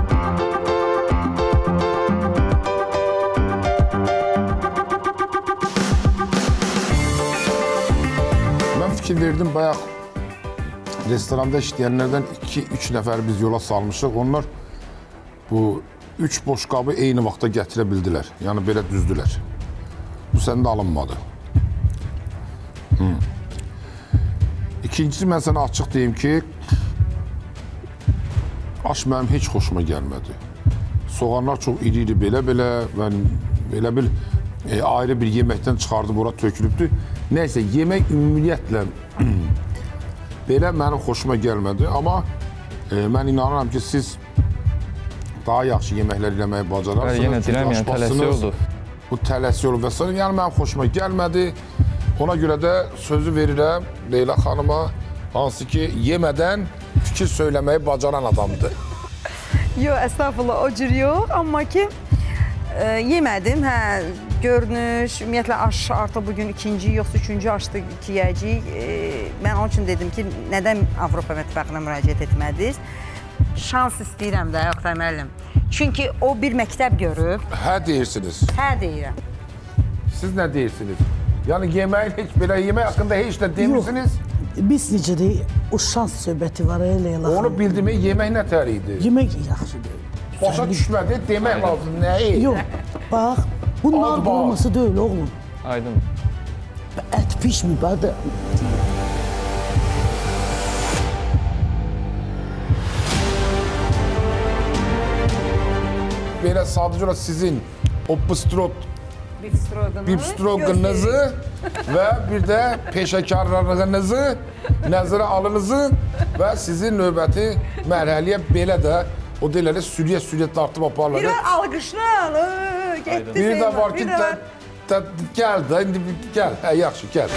Mən fikir verdim, bayaq restoranda işləyənlərdən iki üç nəfər biz yola salmışıq. Onlar bu üç boş qabı eyni vaxtda gətirə bildilər. Yəni belə düzdülər. Bu səndə alınmadı. Hmm. İkincisi, mən sənə açıq deyim ki, aş mənim heç xoşuma gəlmədi. Soğanlar çox iri-iri belə-belə, mən elə bil e, ayrı bir yeməkdən çıxardıb ora tökülübdür. Nəysə, yemək ümumiyyətlə belə mənim xoşuma gəlmədi. Amma e, mən inanıram ki, siz daha yaxşı yeməklər eləməyi bacararsınız. Yenə deyirəm, yəni tələsi oldu. Bu tələsi oldu və s. Yəni mənim xoşuma gəlmədi. Ona görə də sözü verirəm Leyla xanıma, hansı ki, yemədən fikir söyləməyi bacaran adamdır. Yox, əstəğfurullah, o cür yox. Amma ki, e, yemədim, hə, görünüş, ümumiyyətlə aş artıq bugün ikinci, yoxsa üçüncü aşdı ki, yiyəcəyik. E, mən onun üçün dedim ki, nədən Avropa mətbəxinə müraciət etmədiniz? Şans istəyirəm də, Oktay müəllim. Çünki o bir məktəb görüb. Hə deyirsiniz. Hə deyirəm. Siz nə deyirsiniz? Yəni yeməyin heç belə yemək haqqında heç də demirsiniz? Biz necə deyik, o şans söhbəti var, Leyla. Onu bildim, yemək nə tər idi? Yemək yaxşı deyil. Başa düşmədi, demək lazım, nəyi? Yox, bax, bu nar qurması deyil, oğlum. Aydın. Ət pişmir, bədə. Belə sadəcə olaraq sizin o bistrot bifstroqınızı və bir də peşəkarlığınızı nəzərə alınızı və sizin növbəti mərhələyə belə də o deyilələ sürüyə-sürüyə dartıb aparırlar. Bir var alqışlar, getdi. Biri də var ki, da gəl də, indi gəl. Hə, yaxşı, gəl.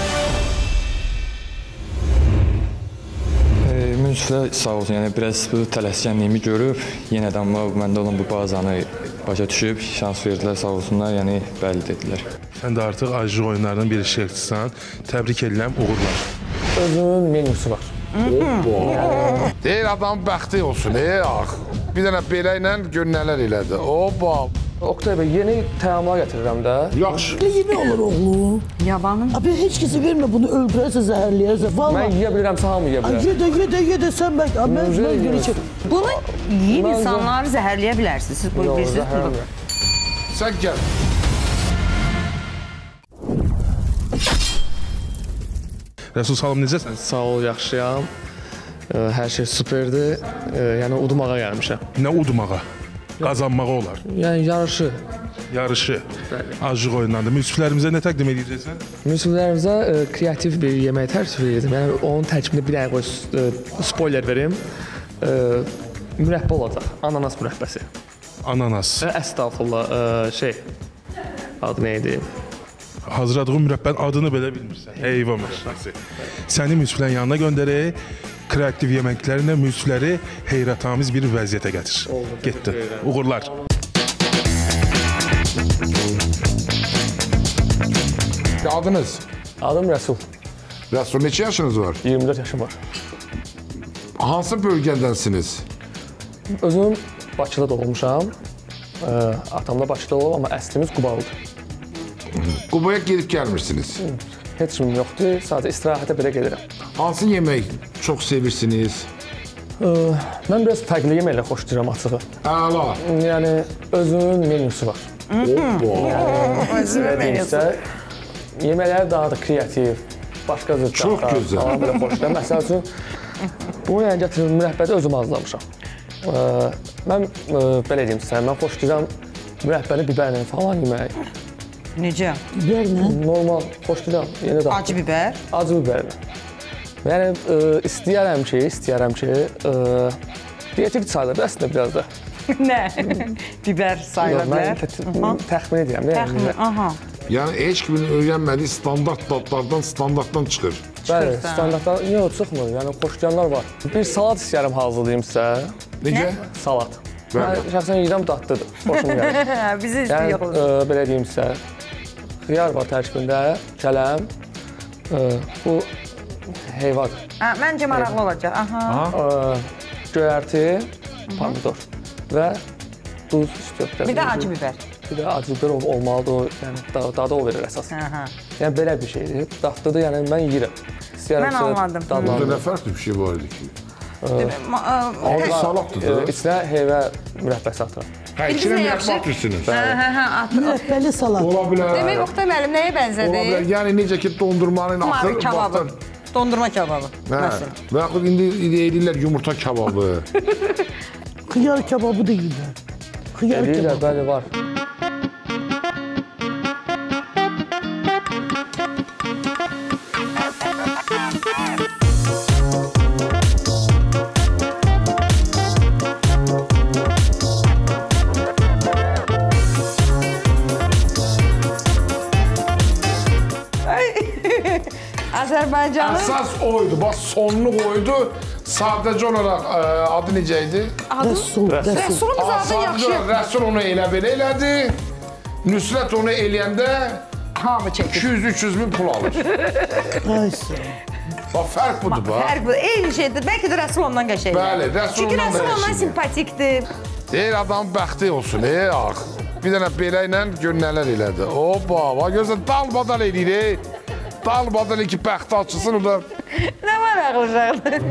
Münsiflər sağ olsun, yəni biraz bu tələskənliyimi görüb, yenə də amma məndə olan bu bazanı başa düşüb, şans verdilər, sağ olsunlar, yəni bəli dedilər. Sən də artıq acı oyunlarının bir iştirakçısan. Təbrik edirəm, uğurlar. Özünün menüsü var. Deyir adamın bəxti olsun, ey ax. Bir dənə belə ilə gör nələr elədi. Oba. Oktay bəy, yeni təamlar gətirirəm də. Yaxşı. Ne yemək olur oğlum? Yabanın. Abi heç kəsə vermə bunu, öldürərsə, zəhərləyərsə. Vallahi. Mən yeyə bilirəm, hamı yeyə bilər. Ye də, ye də, ye də, sən bək. Mən mən görəcəm. Bunu yiyib insanları zəhərləyə bilərsiniz. Siz bunu bilirsiniz. Sən gəl. Rəsul Salam, necəsən? Sağ ol, yaxşıyam. Hər şey superdir. Yəni udmağa gəlmişəm. Nə udmağa? Qazanmağa olar. Yəni yarışı. Yarışı. Acıq oyunlarında. Münsiflərimizə nə təqdim edəcəksən? Münsiflərimizə kreativ bir yemək tərtib edirdim. Yəni onun tərkibində bir dənə qoy spoiler verim. Mürəbbə olacaq. Ananas mürəbbəsi. Ananas. Əstağfurullah, şey. Adı nə idi? Hazırladığın mürəbbənin adını belə bilmirsən. Heyvan mürəbbəsi. Səni münsiflərin yanına göndərək. Kreativ yeməklərlə münsifləri heyrətamiz bir vəziyyətə gətir. Getdi. Uğurlar. Adınız? Adım Rəsul. Rəsul, neçə yaşınız var? iyirmi dörd yaşım var. Hansı bölgədənsiniz? Özüm Bakıda doğulmuşam. Atam da Bakıda olub, amma əslimiz Qubalıdır. Qubaya gedib gəlmirsiniz? Heç kimim yoxdur, sadəcə istirahətə belə gedirəm. Hansı yemək çox sevirsiniz? Mən biraz fərqli yeməklə xoşlayıram açığı. Əla. Yəni özünün menüsü var. Özünün menüsü. Yeməkləri daha da kreativ, başqa cür çox gözəl. Falan belə xoşlayıram. Məsəl üçün, bunu yəni gətirim, mürəbbədə özüm hazırlamışam. Mən belə deyim sizə, mən xoşlayıram mürəbbəni bibərlə falan yemək. Necə? Bibərlə? Normal, xoşlayıram. Acı bibər? Acı bibərlə. Yəni, istəyərəm ki, istəyərəm ki, dietik sayılır əslində biraz da. Nə? Bibər sayıla bilər? Mən təxmin edirəm. Təxmin, aha. Yəni, heç kimin öyrənmədiyi standart dadlardan standartdan çıxır. Bəli, standartdan, yox, çıxmır. Yəni, xoşlayanlar var. Bir salat istəyərəm hazırlayayım sizə. Necə? Salat. Mən şəxsən yiyirəm, dadlıdır. Xoşum gəlir. Bizi istəyək olur. Yəni, belə deyim sizə, xiyar var tərkibində, kələm, bu heyvadır. Məncə maraqlı olacaq. Göyərti, pomidor və duz istiyor. Bir də acı bibər. Bir də acı bibər olmalıdır, yəni dadı o verir əsas. Yəni, belə bir şeydir, dadlıdır, yəni mən yiyirəm. Mən anladım. Burada nə fərqli bir şey var idi ki? Abi salatdır da. İçinə heyvə mürəbbəsi atıram. Hə, içinə mürəbbə atırsınız. Mürəbbəli salat. Ola bilər. Demək, Oktay müəllim nəyə bənzədir? Ola bilər. Yəni, necə ki, dondurmanın axır. Kebabı. Dondurma kebabı. Və yaxud indi deyirlər yumurta kebabı. Xiyar kebabı deyirlər. Xiyar kebabı. Bəli, var. Azərbaycanın... Əsas oydu, bax sonluq oydu. Sadəcə olaraq adı necə idi? Rəsul. Rəsulun zadı yaxşı. Rəsul onu elə belə elədi. Nüsrət onu eləyəndə iki yüz üç yüz min pul alır. Bax, fərq budur, bax. Fərq budur, eyni şeydir. Bəlkə də Rəsul ondan qəşəkdir. Bəli, Rəsul ondan Çünki Rəsul ondan simpatikdir. Deyir, adamın bəxti olsun, ey ax. Bir dənə belə ilə gör nələr elədi. Oba, bax, gözlə dalbadal eləyir. Dalbadal ki, bəxti açılsın, o da... Nə var ağılacaqdır?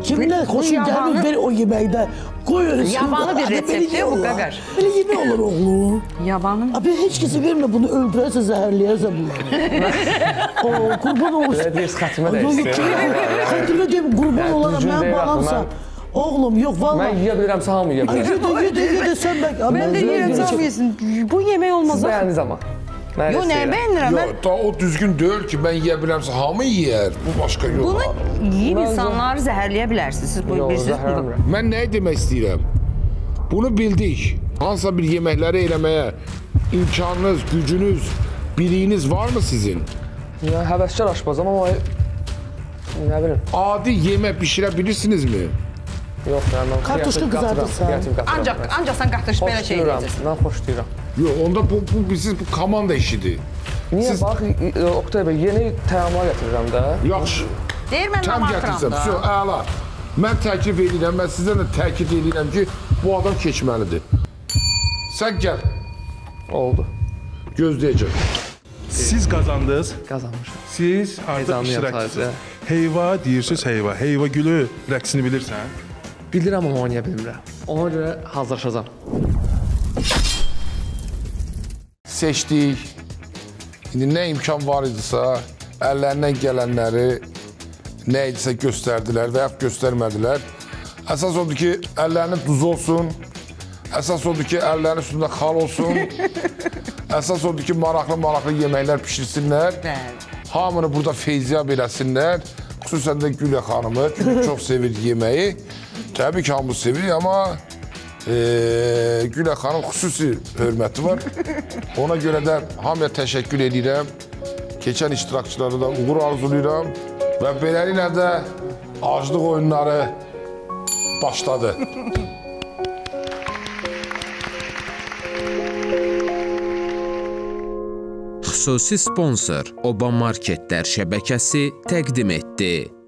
Kimler xoşun gəlir, ver o yeməkdə. Qoy öyle. Yabanı bir resepti bu Qaqaş. Böyle yemək olur oğlum. Yabanı. Abi heç kəsə vermə bunu, öldürərsə, zəhərləyərsə bunları. O, qurban olsun. Belə deyirsə, xətrimə dəysin. Xətrimə deyim, qurban olaraq mən bağlansa. Oğlum, yox, valla. Mən yiyə bilirəmsə, hamı yiyə bilirəm. Yedə, yedə, yedə, sən bək. Mən də yiyirəm, hamı yesin. Bu yemək olmaz. Bəyəniz amma. Yox, nəyə bəyənirəm? Yox, da o düzgün deyil ki, mən yiyə biləmsə, hamı yiyər. Bu başqa yox. Bunu yiyib insanları zəhərləyə bilərsiniz. Siz bu bilirsiniz. Mən nəyə demək istəyirəm? Bunu bildik. Hansısa bir yeməkləri eləməyə imkanınız, gücünüz, biliyiniz varmı sizin? Ya, həvəskar aşpazam, amma nə bilim. Adi yemək bişirə bilirsinizmi? Yox, yəni mən kartuşka qızardırsan. Ancaq, ancaq sən qartış belə şey edəcəksin. Mən xoşlayıram. Yox, onda bu, bu, bu, siz, bu komanda işidir. Niyə? Siz... Bax, Oktay bəy, yeni təamlar gətirirəm də. Yaxşı. Deyir, mən tam gətirsəm, so, əla. Mən təklif edirəm, mən sizdən də təkid edirəm ki, bu adam keçməlidir. Sən gəl. Oldu. Gözləyəcək. Siz qazandınız. Qazanmışam. Siz artıq iştirakçısınız. Heyva deyirsiniz, heyva. Heyva gülü rəqsini bilirsən? Bilirəm, amma oynaya bilmirəm. Ona görə hazırlaşacağam. Seçdik. İndi nə imkan var idisə, əllərindən gələnləri nə idisə göstərdilər və ya göstərmədilər. Əsas odur ki, əllərinin duz olsun. Əsas odur ki, əllərinin üstündə xal olsun. Əsas odur ki, maraqlı-maraqlı yeməklər pişirsinlər. Hamını burada feyziyab eləsinlər. Xüsusən də Gülə xanımı, çünki çox sevir yeməyi. Təbii ki, hamı sevir, amma e, Gülə xanım xüsusi hörməti var. Ona görə də hamıya təşəkkür edirəm. Keçən iştirakçılara da uğur arzulayıram. Və beləliklə də aclıq oyunları başladı. Xüsusi sponsor Oba Marketlər şəbəkəsi təqdim etdi.